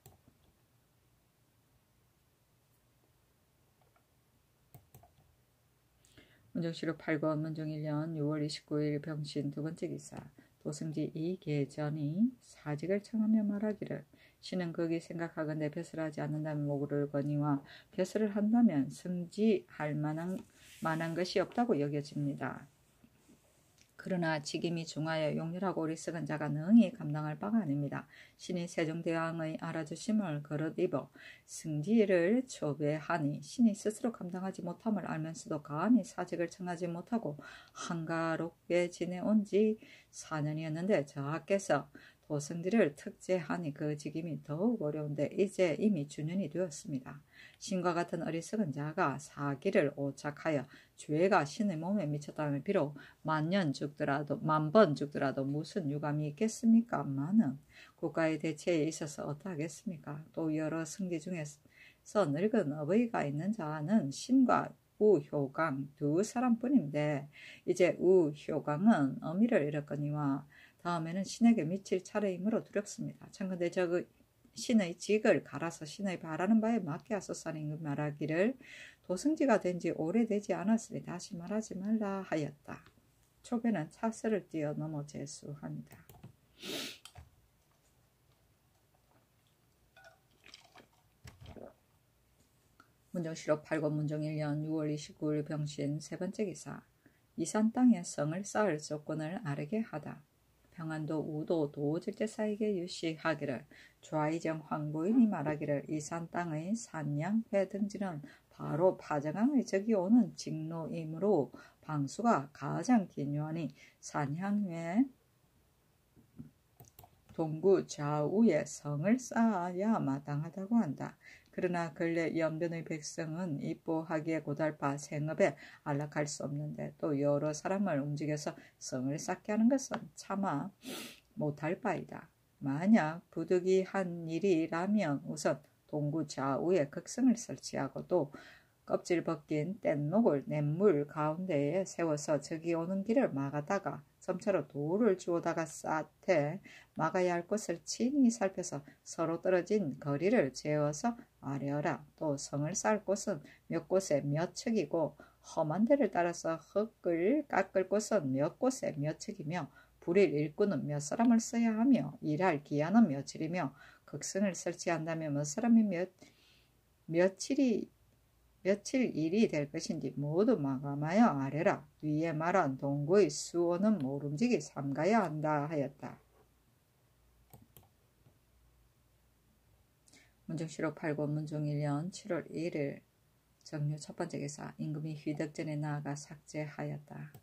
문정시록 팔 권 문정 일 년 유월 이십구일 병신 두 번째 기사. 도승지 이계전이 사직을 청하며 말하기를 신은 거기 생각하건대 벼슬을 하지 않는다면 목을 거니와 벼슬을 한다면 승지할 만한, 만한 것이 없다고 여겨집니다. 그러나 직임이 중하여 용렬하고 어리석은 자가 능히 감당할 바가 아닙니다. 신이 세종대왕의 알아주심을 거듭입어 승지를 초배하니 신이 스스로 감당하지 못함을 알면서도 감히 사직을 청하지 못하고 한가롭게 지내온 지 사 년이었는데 저하께서 도승지를 특제하니 그 직임이 더욱 어려운데 이제 이미 주년이 되었습니다. 신과 같은 어리석은 자가 사기를 오착하여 죄가 신의 몸에 미쳤다면 비록 만년 죽더라도 만번 죽더라도 무슨 유감이 있겠습니까? 많은 국가의 대체에 있어서 어떠하겠습니까? 또 여러 승지 중에서 늙은 어버이가 있는 자는 신과 우효강 두 사람뿐인데 이제 우효강은 어미를 잃었거니와 다음에는 신에게 미칠 차례이므로 두렵습니다. 참건대 저 신의 직을 갈아서 신의 바라는 바에 맞게 하소서 하는 말하기를 도승지가 된 지 오래되지 않았으니 다시 말하지 말라 하였다. 초배는 차스를 뛰어넘어 제수합니다. 문정시록 팔 권 문정 일 년 유월 이십구일 병신 세 번째 기사. 이산 땅에 성을 쌓을 조건을 아르게 하다. 평안도 우도 도질제사에게 유시하기를 좌이정 황보인이 말하기를 이산 땅의 산양회 등지는 바로 파정강의 저기 오는 직로이므로 방수가 가장 긴요하니 산양회 동구 좌우에 성을 쌓아야 마땅하다고 한다. 그러나 근래 연변의 백성은 입보하기에 고달파 생업에 안락할 수 없는데 또 여러 사람을 움직여서 성을 쌓게 하는 것은 차마 못할 바이다. 만약 부득이한 일이라면 우선 동구 좌우에 극성을 설치하고 또 껍질 벗긴 뗏목을 냇물 가운데에 세워서 저기 오는 길을 막아다가 점차로 돌을 주워다가 쌓되 막아야 할 곳을 친히 살펴서 서로 떨어진 거리를 재어서 아뢰어라. 또 성을 쌓을 곳은 몇 곳에 몇 척이고 험한 데를 따라서 흙을 깎을 곳은 몇 곳에 몇 척이며 불일 일꾼은 몇 사람을 써야 하며 일할 기한은 며칠이며 극성을 설치한다면 몇 사람이 몇 며칠이 며칠 일이 될 것인지 모두 마감하여 아뢰라. 위에 말한 동구의 수호는 모름지기 삼가야 한다 하였다. 문정시록 팔 권 문정 일 년 칠월 일일 정유 첫 번째 기사. 임금이 휘덕전에 나아가 삭제하였다.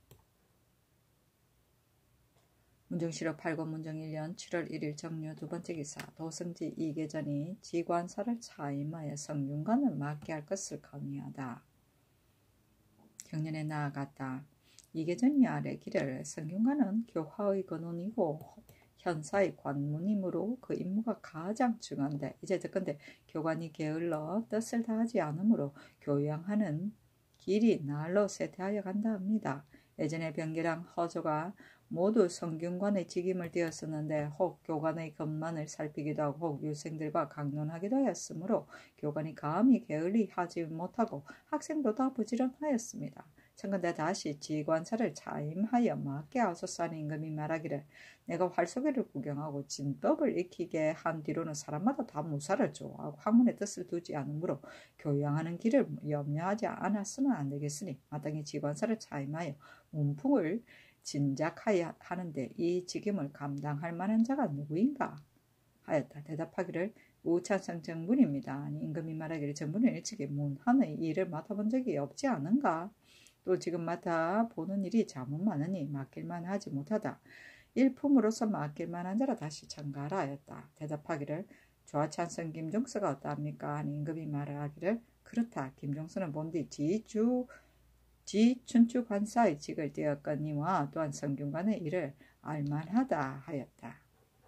문정시록 팔 권 문정 일 년 칠월 일일 정유 두 번째 기사. 도승지 이계전이 지관사를 차임하여 성윤관을 맡게 할 것을 건의하다. 경년에 나아갔다. 이계전이 아래 길을 성균관은 교화의 근원이고 현사의 관문이므로 그 임무가 가장 중요한데 이제 듣건대 교관이 게을러 뜻을 다하지 않으므로 교양하는 길이 날로 쇠퇴하여 간다 합니다. 예전에 병기랑 허조가 모두 성균관의 직임을 띄었었는데 혹 교관의 것만을 살피기도 하고 혹 유생들과 강론하기도 하였으므로 교관이 감히 게을리 하지 못하고 학생도 다 부지런하였습니다. 청근대 다시 지관사를 차임하여 맞게 하소서하는 임금이 말하기를 내가 활쏘기를 구경하고 진법을 익히게 한 뒤로는 사람마다 다 무사를 좋아하고 학문의 뜻을 두지 않으므로 교양하는 길을 염려하지 않았으면 안 되겠으니 마땅히 지관사를 차임하여 문풍을 진작하여 하는데 이 직임을 감당할 만한 자가 누구인가 하였다. 대답하기를 우찬성 정분입니다. 아니 임금이 말하기를 정분은 일찍이 문한의 일을 맡아본 적이 없지 않은가? 또 지금 맡아보는 일이 자문 많으니 맡길만 하지 못하다. 일품으로서 맡길만 한 자라 다시 참가하라 하였다. 대답하기를 좌찬성 김종서가 어떠합니까? 하니 임금이 말하기를 그렇다. 김종서는 본디 지주 지 춘추 관사의 직을 띄었거니와 또한 성균관의 일을 알만하다 하였다.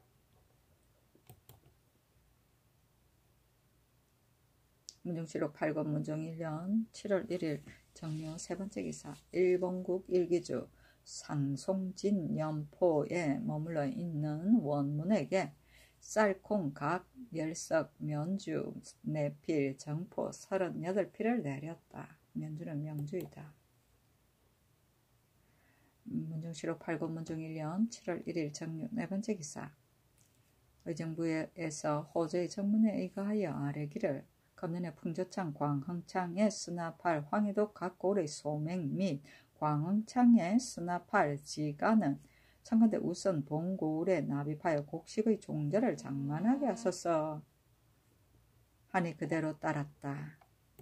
문종실록 팔 권 문종 일 년 칠월 일 일 정묘 세 번째 기사 일본국 일기주 상송진 연포에 머물러 있는 원문에게 쌀콩, 각, 멸석, 면주, 내필, 정포 서른여덟 필을 내렸다. 면주는 명주이다. 문종실록 팔 권 문종 일 년 칠월 일 일 정묘 네 번째 기사 의정부에서 호조의 정문에 의거하여 아래기를 금년에 풍조창 광흥창의 스나팔 황해도 각골의 소맹 및 광흥창의 스나팔 지가는 청건대 우선 봉고울에 납입하여 곡식의 종절을 장만하게 하소서 하니 그대로 따랐다.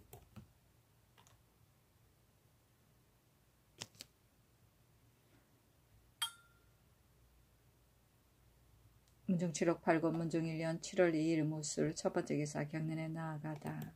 문종칠록 팔 권 문종 일 년 칠월 이 일 무술 첫 번째 기사 경년에 나아가다.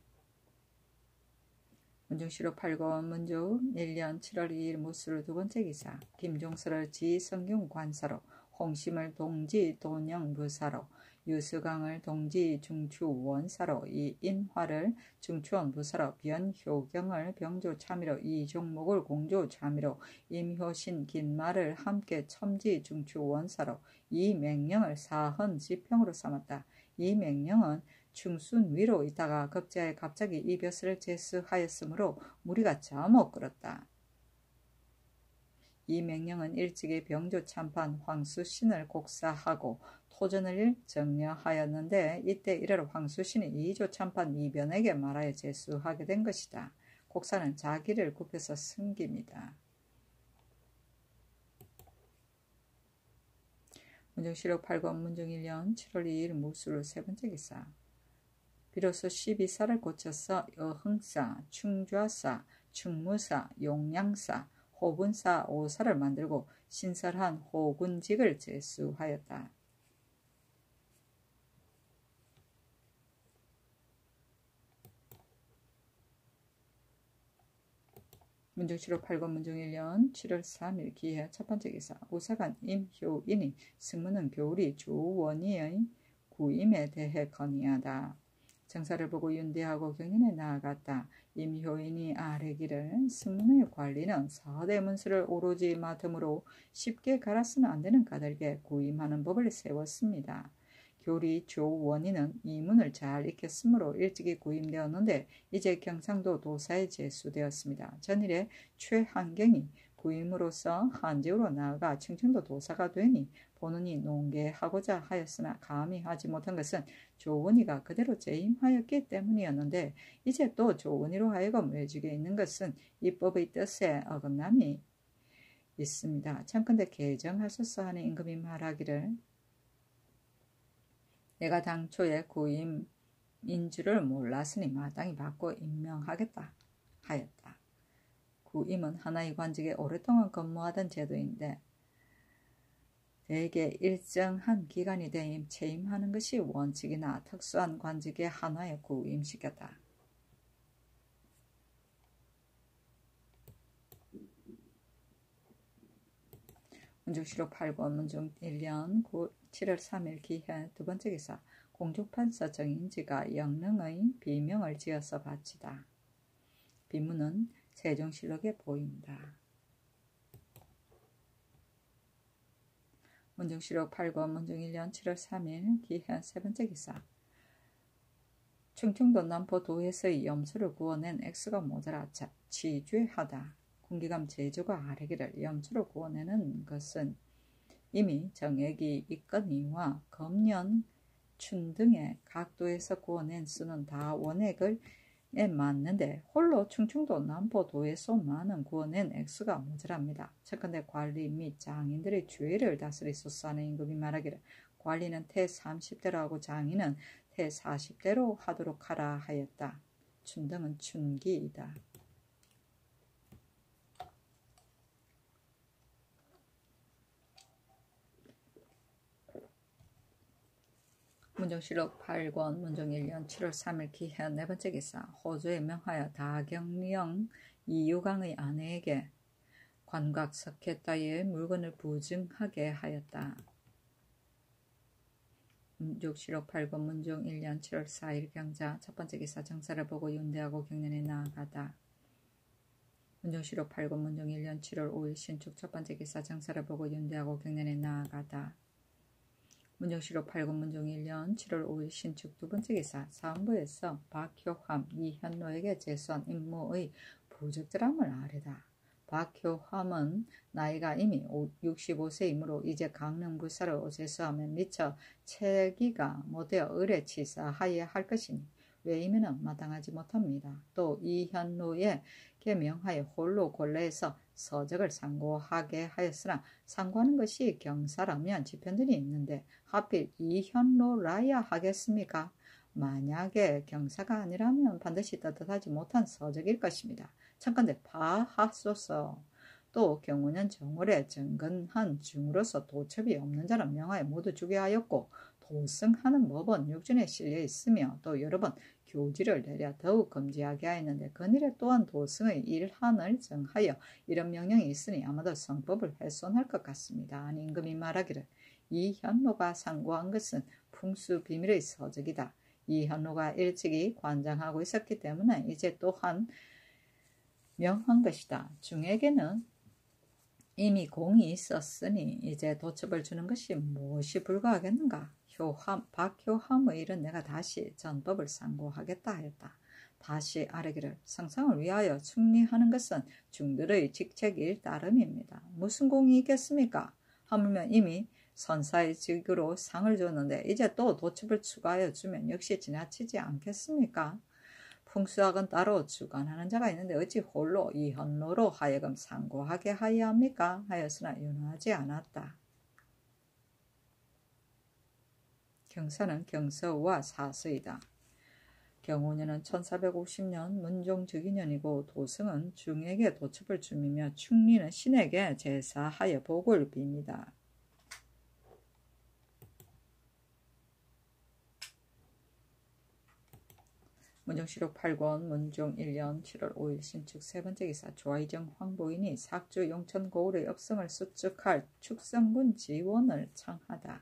문종실록 팔 권 문종 일 년 칠월 이 일 무술 두 번째 기사 김종서를 지성균 관사로 홍심을 동지 돈영 부사로 유수강을 동지 중추원사로 이인화를 중추원 부사로 변효경을 병조 참의로 이종목을 공조 참의로 임효신 긴말을 함께 첨지 중추원사로 이맹령을 사헌 지평으로 삼았다. 이 맹령은 충순 위로 있다가 급제하에 갑자기 이 벼슬을 제수하였으므로 무리가 자목 끌었다. 이 맹령은 일찍이 병조 참판 황수신을 곡사하고 토전을 정려하였는데 이때 이르러 황수신이 이조 참판 이변에게 말하여 제수하게 된 것이다. 곡사는 자기를 굽혀서 숨깁니다. 문종실록 팔 권 문종 일 년 칠월 이 일 무술 세 번째 기사 비로소 십이 사를 고쳐서 여흥사, 충좌사, 충무사, 용량사, 호분사 오 사를 만들고 신설한 호군직을 제수하였다. 문종실록 팔 권 문종 일 년 칠월 삼 일 기해 첫 번째 기사 우사관 임효인이 승무는 교리 주원희의 구임에 대해 건의하다. 정사를 보고 윤대하고 경연에 나아갔다. 임효인이 아뢰기를 승문의 관리는 사대 문서를 오로지 맡음으로 쉽게 갈아서는 안 되는 까닭에 구임하는 법을 세웠습니다. 교리 조원희는 이문을 잘 익혔으므로 일찍이 구임되었는데 이제 경상도 도사에 제수되었습니다. 전일에 최한경이 구임으로써 한지우로 나아가 충청도 도사가 되니 본인이 농계하고자 하였으나 감히 하지 못한 것은 조원희가 그대로 재임하였기 때문이었는데 이제 또 조원희로 하여금 외직에 있는 것은 입법의 뜻에 어긋남이 있습니다. 참건대 개정하소서 하는 임금이 말하기를 내가 당초에 구임인 줄을 몰랐으니 마땅히 받고 임명하겠다 하였다. 구임은 하나의 관직에 오랫동안 근무하던 제도인데 대개 일정한 기간이 되임 채임하는 것이 원칙이나 특수한 관직에 하나에 구임시켰다. 문정시록 팔 권 문정 일 년 칠월 삼일 기해 두 번째 기사 공중판사 정인지가 영릉의 비명을 지어서 바치다. 비문은 세종실록에 보인다. 문정시록 팔 권 문정 일 년 칠월 삼일 기해 세 번째 기사 충청도 남포도에서의 염소를 구워낸 X가 모자라 치죄하다. 군기감 제주가 아뢰기를 염소를 구워내는 것은 이미 정액이 있거니와 검년, 춘 등의 각도에서 구워낸 수는 다 원액을 에 맞는데 홀로 충청도 남포도에서만은 구워낸 X가 모자랍니다. 첫건대 관리 및 장인들의 주의를 다스리소서 하는 임금이 말하기를 관리는 태 삼십 대로 하고 장인은 태 사십 대로 하도록 하라 하였다. 춘등은 춘기이다. 문정시록 팔 권 문정 일 년 칠월 삼일 기해 네 번째 기사 호조에 명하여 다경령 이유강의 아내에게 관각 석회 따위의 물건을 부증하게 하였다. 문정시록 팔 권 문정 일 년 칠월 사일 경자 첫 번째 기사 정사를 보고 윤대하고 경련에 나아가다. 문정시록 팔 권 문정 일 년 칠월 오일 신축 첫 번째 기사 정사를 보고 윤대하고 경련에 나아가다. 문정시록 팔 권 문정 일 년 칠월 오일 신축 두 번째 기사 사헌부에서 박효함, 이현노에게 제수한 임무의 부적절함을 아뢰다. 박효함은 나이가 이미 육십오 세이므로 이제 강릉부사로 제수하며 미처 체기가 못되어 을에 치사하여야 할 것이니 외이면은 마땅하지 못합니다. 또 이현노에게 명하여 홀로 권례에서 서적을 상고하게 하였으나 상고하는 것이 경사라면 지편들이 있는데 하필 이현노라야 하겠습니까? 만약에 경사가 아니라면 반드시 떳떳하지 못한 서적일 것입니다. 참건대 파하소서. 또 경우는 정월에 정근한 중으로서 도첩이 없는 자는 명하여 모두 주게 하였고 도승하는 법은 육준에 실려 있으며 또 여러 번 교지를 내려 더욱 금지하게 하였는데 건일에 또한 도승의 일한을 정하여 이런 명령이 있으니 아마도 성법을 훼손할 것 같습니다. 아니 임금이 말하기를 이현노가 상고한 것은 풍수 비밀의 서적이다. 이현노가 일찍이 관장하고 있었기 때문에 이제 또한 명한 것이다. 중에게는 이미 공이 있었으니 이제 도첩을 주는 것이 무엇이 불가하겠는가? 효함, 박효함의 일은 내가 다시 전법을 상고하겠다 하였다. 다시 아뢰기를 상상을 위하여 충리하는 것은 중들의 직책일 따름입니다. 무슨 공이 있겠습니까? 하물며 이미 선사의 직으로 상을 줬는데 이제 또 도첩을 추가하여 주면 역시 지나치지 않겠습니까? 풍수학은 따로 주관하는 자가 있는데 어찌 홀로 이현노로 하여금 상고하게 하여야 합니까? 하였으나 윤하지 않았다. 경사는 경서와 사서이다. 경호년은 천사백오십 년 문종즉위년이고 도승은 중에게 도첩을 주미며 충리는 신에게 제사하여 복을 빕니다. 문정시록 팔 권 문종 일 년 칠월 오일 신축 세 번째 기사 조아이정 황보인이 삭주 용천 고을의 업성을 수축할 축성군 지원을 청하다.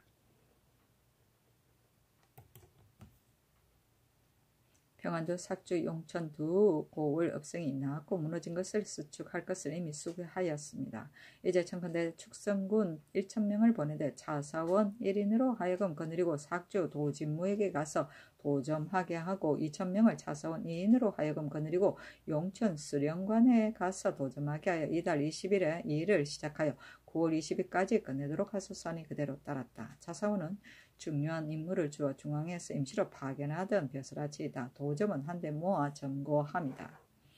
평안도 삭주 용천 두 고을 업성이 나았고 무너진 것을 수축할 것을 이미 수고하였습니다. 이제 청컨대 축성군 일천 명을 보내되 차사원 일 인으로 하여금 거느리고 삭주 도진무에게 가서 도점하게 하고 이천 명을 차사원 이 인으로 하여금 거느리고 용천 수령관에 가서 도점하게 하여 이달 이십 일에 이 일을 시작하여 구월 이십 일까지 끝내도록 하소서하니 그대로 따랐다. 차사원은 중요한 임무를 주어 중앙에서 임시로 파견하던 벼슬아치이다. 도점은 한데 모아 점거합니다.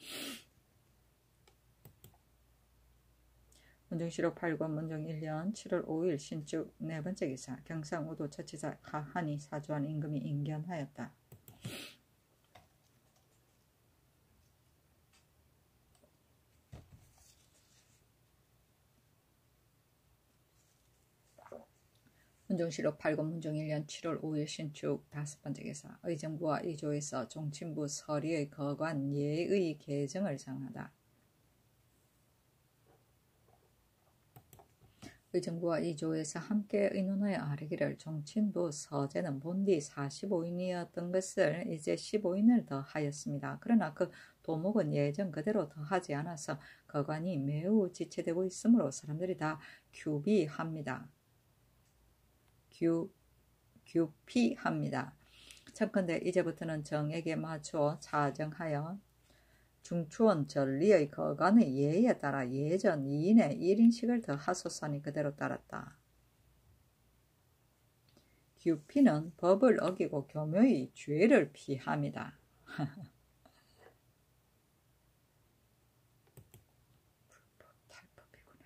문정시록 팔 권 문정 일 년 칠월 오일 신축 네 번째 기사 경상우도 처치사 가한이 사주한 임금이 인견하였다. 문정시록 팔 권 문정 일 년 칠월 오일 신축 다섯 번째 기사 의정부와 의조에서 종친부 서리의 거관 예의 개정을 정하다. 의정부와 이조에서 함께 의논하여 아뢰기를 정친부 서재는 본디 사십오 인이었던 것을 이제 십오 인을 더하였습니다. 그러나 그 도목은 예전 그대로 더하지 않아서 거관이 매우 지체되고 있으므로 사람들이 다 규비합니다. 규, 규피합니다. 청컨대 이제부터는 정액에 맞추어 차정하여 중추원 전리의 거간의 예에 따라 예전 이 인에 일 인씩을 더 하소서니 그대로 따랐다. 규피는 법을 어기고 교묘히 죄를 피합니다. 불법 탈법이구나.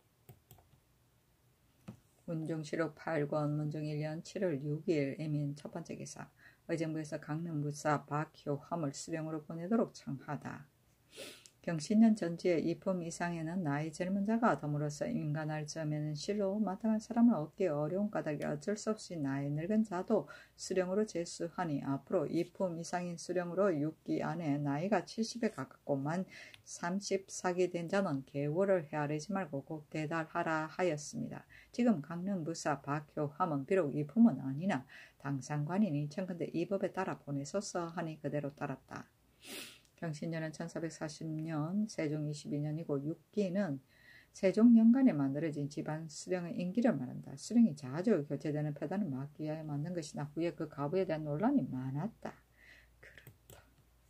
문종실록 팔 권 문종 일 년 칠월 육일 애민 첫 번째 기사. 의정부에서 강릉무사 박효함을 수령으로 보내도록 청하다. 경신년 전지의 이품 이상에는 나이 젊은 자가 덤으로써 인간할 점에는 실로 마땅한 사람을 얻기 어려운 까닭에 어쩔 수 없이 나이 늙은 자도 수령으로 제수하니 앞으로 이품 이상인 수령으로 육 기 안에 나이가 칠십에 가깝고 만 삼십사 기 된 자는 계월을 헤아리지 말고 곧 대달하라 하였습니다. 지금 강릉무사 박효함은 비록 이품은 아니나 당상관이니 청컨대 이 법에 따라 보내소서 하니 그대로 따랐다. 경신년은 천사백사십 년 세종 이십이 년이고 육 기는 세종년간에 만들어진 집안 수령의 임기를 말한다. 수령이 자주 교체되는 패단을 막기 위하여 만든 것이나 후에 그 가부에 대한 논란이 많았다. 그렇다.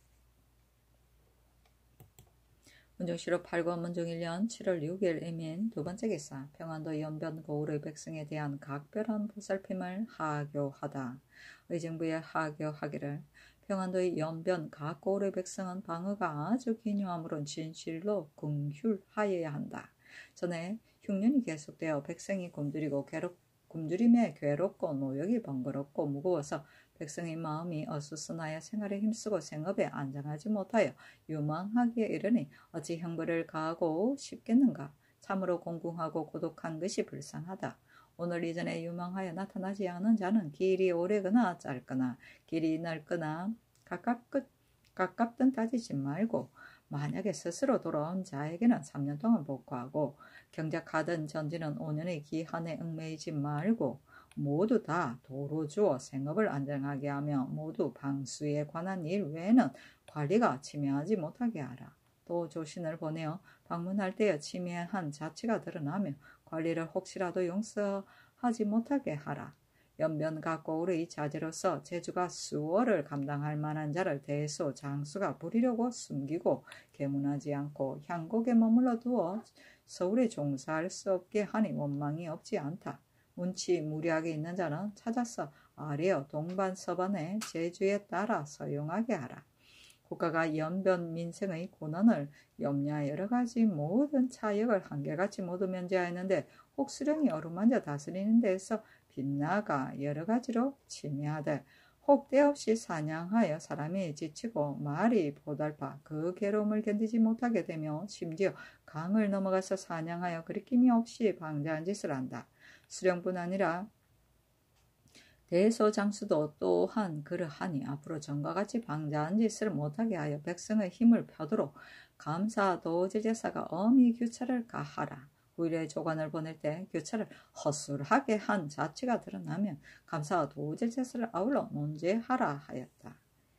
문종실록 팔 권 문종 일 년 칠월 육일 애민 두 번째 기사. 평안도 연변 고을의 백성에 대한 각별한 보살핌을 하교하다. 의정부에 하교하기를 평안도의 연변 각 고을의 백성은 방어가 아주 기묘함으로 진실로 긍휼하여야 한다. 전에 흉년이 계속되어 백성이 굶주리고 괴롭, 굶주림에 괴롭고 노역이 번거롭고 무거워서 백성의 마음이 어수선하여 생활에 힘쓰고 생업에 안정하지 못하여 유망하기에 이르니 어찌 형벌을 가하고 싶겠는가. 참으로 공궁하고 고독한 것이 불쌍하다. 오늘 이전에 유망하여 나타나지 않은 자는 길이 오래거나 짧거나 길이 넓거나 가깝, 가깝든 따지지 말고 만약에 스스로 돌아온 자에게는 삼 년 동안 복구하고 경작하던 전지는 오 년의 기한에 얽매이지 말고 모두 다 도로 주어 생업을 안정하게 하며 모두 방수에 관한 일 외에는 관리가 침해하지 못하게 하라. 또 조신을 보내어 방문할 때에 침해한 자치가 드러나며 관리를 혹시라도 용서하지 못하게 하라. 연변 각 고을의 자제로서 제주가 수월을 감당할 만한 자를 대소 장수가 부리려고 숨기고 계문하지 않고 향곡에 머물러 두어 서울에 종사할 수 없게 하니 원망이 없지 않다. 운치 무리하게 있는 자는 찾아서 아래어 동반 서반에 제주에 따라 서용하게 하라. 국가가 연변 민생의 고난을 염려하여 여러 가지 모든 차역을 한결같이 모두 면제하였는데 혹 수령이 어루만져 다스리는 데에서 빗나가 여러 가지로 침해하되 혹 때없이 사냥하여 사람이 지치고 말이 보달파 그 괴로움을 견디지 못하게 되며 심지어 강을 넘어가서 사냥하여 그리낌이 없이 방자한 짓을 한다. 수령뿐 아니라 대소장수도 또한 그러하니 앞으로 전과 같이 방자한 짓을 못하게 하여 백성의 힘을 펴도록 감사 도제제사가 엄히 규찰을 가하라. 후일에 조관을 보낼 때 규찰을 허술하게 한 자치가 드러나면 감사와 도제제사를 아울러 논제하라 하였다.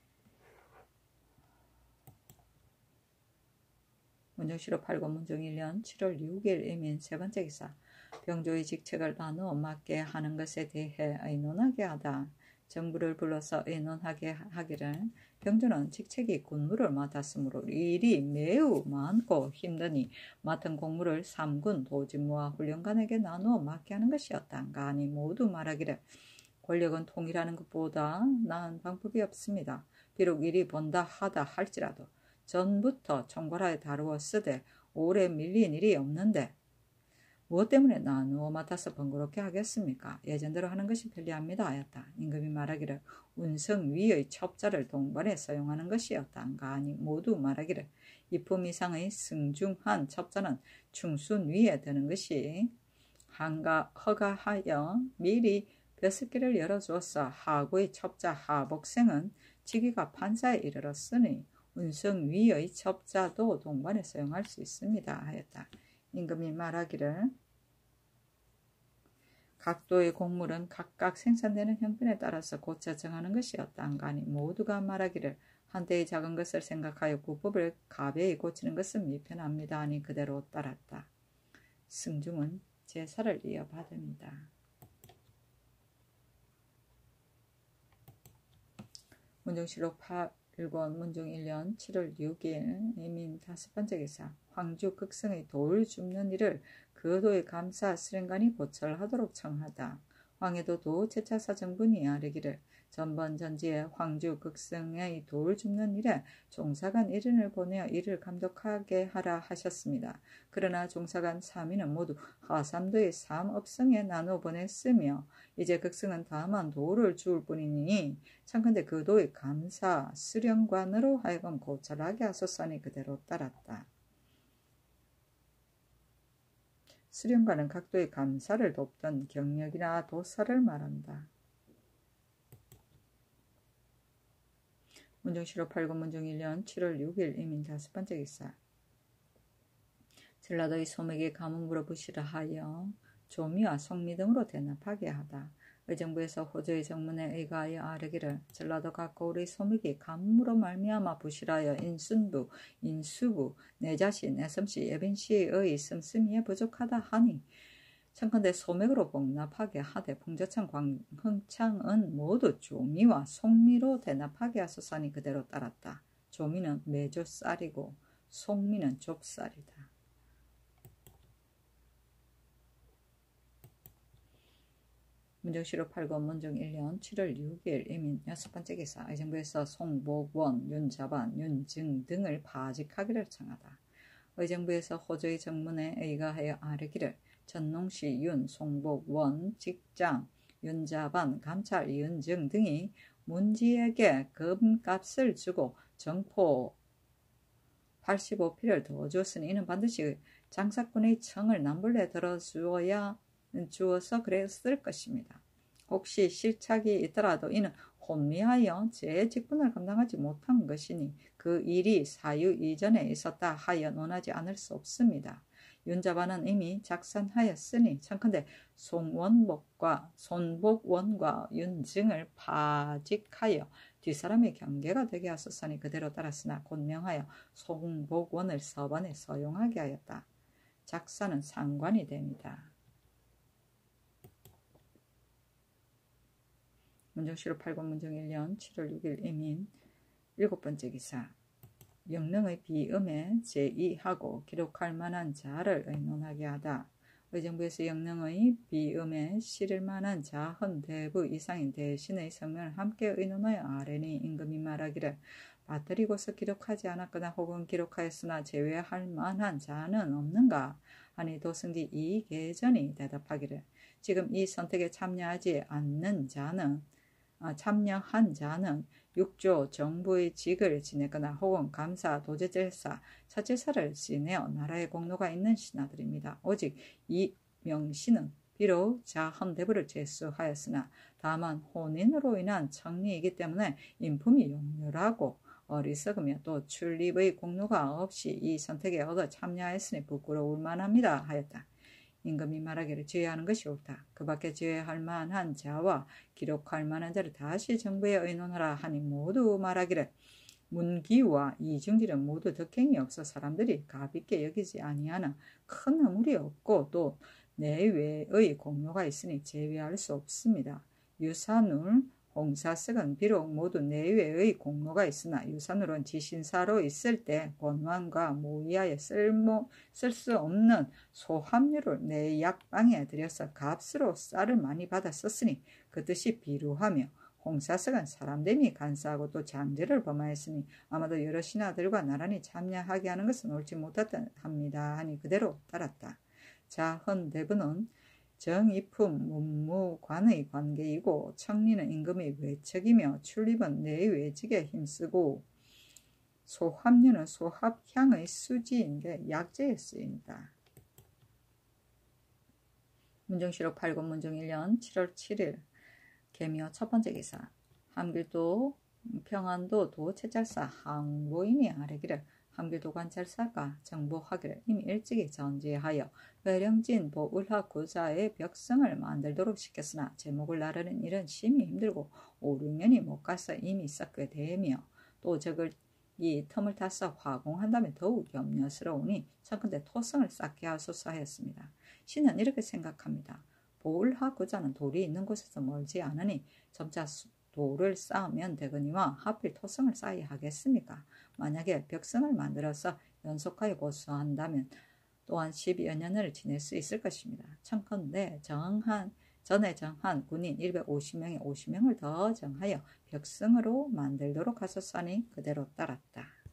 문종실록 팔 권 문종 일 년 칠월 육일 애민 세 번째 기사. 병조의 직책을 나누어 맡게 하는 것에 대해 의논하게 하다. 정부를 불러서 의논하게 하기를 병조는 직책이 군무를 맡았으므로 일이 매우 많고 힘드니 맡은 공무를 삼군 도지무와 훈련관에게 나누어 맡게 하는 것이었단가 하니 모두 말하기를 권력은 통일하는 것보다 나은 방법이 없습니다. 비록 일이 본다 하다 할지라도 전부터 총괄하여 다루어 쓰되 오래 밀린 일이 없는데 무엇 때문에 나누어 맡아서 번거롭게 하겠습니까? 예전대로 하는 것이 편리합니다 하였다. 임금이 말하기를 운성위의 첩자를 동반해 사용하는 것이었단가 하니 모두 말하기를 이품 이상의 승중한 첩자는 충순위에 드는 것이 한가 허가하여 미리 벼슬길을 열어주었어. 하고의 첩자 하복생은 직위가 판사에 이르렀으니 운성위의 첩자도 동반해 사용할 수 있습니다 하였다. 임금이 말하기를 각도의 곡물은 각각 생산되는 형편에 따라서 고쳐 정하는 것이었다. 안가니 모두가 말하기를 한때의 작은 것을 생각하여 구법을 가벼이 고치는 것은 미편합니다 하니 그대로 따랐다. 승중은 제사를 이어받습니다. 문종실록 팔 권 문종 일 년 칠월 육일 이민 다섯 번째 기사 황주 극성의 돌 줍는 일을 그 도의 감사 수령관이 고철하도록 청하다. 황해도 도 제차사 정분이 아뢰기를 전번전지에 황주 극성의 돌 줍는 일에 종사관 일 인을 보내어 이를 감독하게 하라 하셨습니다. 그러나 종사관 삼 인은 모두 하삼도의 삼업성에 나누어 보냈으며 이제 극성은 다만 도를 주울 뿐이니 참컨대 그 도의 감사 수령관으로 하여금 고철하게 하소서니 그대로 따랐다. 수령관은 각도의 감사를 돕던 경력이나 도사를 말한다. 문종실록 팔 권 문종 일 년 칠월 육일 이민 다섯 번째 기사 전라도의 소맥에 가문 물어보시라 하여 조미와 송미 등으로 대납하게 하다. 의정부에서 호조의 정문에 의거하여 아뢰기를 전라도 각 고을의 소맥이 가문으로 말미암아 부실하여 인순부, 인수부, 내자시, 내섬시, 예빈시의 씀씀이에 부족하다 하니 청컨대 소맥으로 복납하게 하되 풍저창, 광흥창은 모두 조미와 송미로 대납하게 하소서니 그대로 따랐다. 조미는 메조쌀이고 송미는 좁쌀이다. 문종실록 팔 권 문종 일 년 칠월 육일 이민 여섯 번째 기사 의정부에서 송복원, 윤자반, 윤증 등을 파직하기를 청하다. 의정부에서 호조의 정문에 의거하여 아뢰기를 전농시, 윤, 송복, 원, 직장, 윤자반, 감찰, 윤증 등이 문지에게 금값을 주고 정포 팔십오 필을 더 주었으니 이는 반드시 장사꾼의 청을 남불에 들어주어야 주어서 그랬을 것입니다. 혹시 실착이 있더라도 이는 혼미하여 제 직분을 감당하지 못한 것이니 그 일이 사유 이전에 있었다 하여 논하지 않을 수 없습니다. 윤자반은 이미 작산하였으니 청컨대 송원복과 손복원과 윤증을 파직하여 뒷사람의 경계가 되게 하소서니 그대로 따랐으나 곧 명하여 송복원을 서반에 서용하게 하였다. 작사는 상관이 됩니다. 문종실록 팔 권 문종 일 년 칠월 육일 이민 일곱 번째 기사 영능의 비음에 제의하고 기록할 만한 자를 의논하게 하다. 의정부에서 영능의 비음에 실을 만한 자헌 대부 이상인 대신의 성명을 함께 의논하여 아뢰니 임금이 말하기를 빠뜨리고서 기록하지 않았거나 혹은 기록하였으나 제외할 만한 자는 없는가 하니 도승기 이계전이 대답하기를 지금 이 선택에 참여하지 않는 자는 아, 참여한 자는 육조 정부의 직을 지내거나 혹은 감사, 도제제사, 차제사를 지내어 나라의 공로가 있는 신하들입니다. 오직 이 명씨는 비록 자헌대부를 제수하였으나 다만 혼인으로 인한 청리이기 때문에 인품이 용렬하고 어리석으며 또 출입의 공로가 없이 이 선택에 얻어 참여하였으니 부끄러울 만합니다 하였다. 임금이 말하기를 지혜하는 것이 옳다. 그 밖에 지혜할 만한 자와 기록할 만한 자를 다시 정부에 의논하라 하니 모두 말하기를 문기와 이중길은 모두 덕행이 없어 사람들이 가볍게 여기지 아니하나 큰 허물이 없고 또 내외의 공로가 있으니 제외할 수 없습니다. 유산울, 홍사석은 비록 모두 내외의 공로가 있으나 유산울은 지신사로 있을 때 권왕과 모의하여 쓸 수 없는 소합류를 내 약방에 들여서 값으로 쌀을 많이 받아 썼으니 그 뜻이 비루하며 홍사석은 사람됨이 간사하고 또 장제를 범하였으니 아마도 여러 신하들과 나란히 참여하게 하는 것은 옳지 못하다 합니다 하니 그대로 따랐다. 자헌대부는 정입품 문무관의 관계이고 청리는 임금의 외척이며 출입은 내외직에 힘쓰고 소합류는 소합향의 수지인데 약재에 쓰인다. 문종실록 팔 권 문종 일 년 칠월 칠일 개미어 첫 번째 기사 함길도 평안도 도 채찰사 항보인이 아뢰기를 한길도 관찰사가 정보하기를 이미 일찍이 전지하여 외령진 보울하 구자의 벽성을 만들도록 시켰으나 제목을 나르는 일은 심히 힘들고 오, 육 년이 못 가서 이미 썩게 되며 또 적을 이 틈을 타서 화공한다면 더욱 염려스러우니 청컨대 토성을 쌓게 하소서 하였습니다. 신은 이렇게 생각합니다. 보울하 구자는 돌이 있는 곳에서 멀지 않으니 점차 돌을 쌓으면 되거니와 하필 토성을 쌓아야 하겠습니까? 만약에 벽성을 만들어서 연속하여 보수한다면 또한 십여 년을 지낼 수 있을 것입니다. 청컨대 정한 전에 정한 군인 일백오십 명에 오십 명을 더 정하여 벽성으로 만들도록 하소서 하니 그대로 따랐다.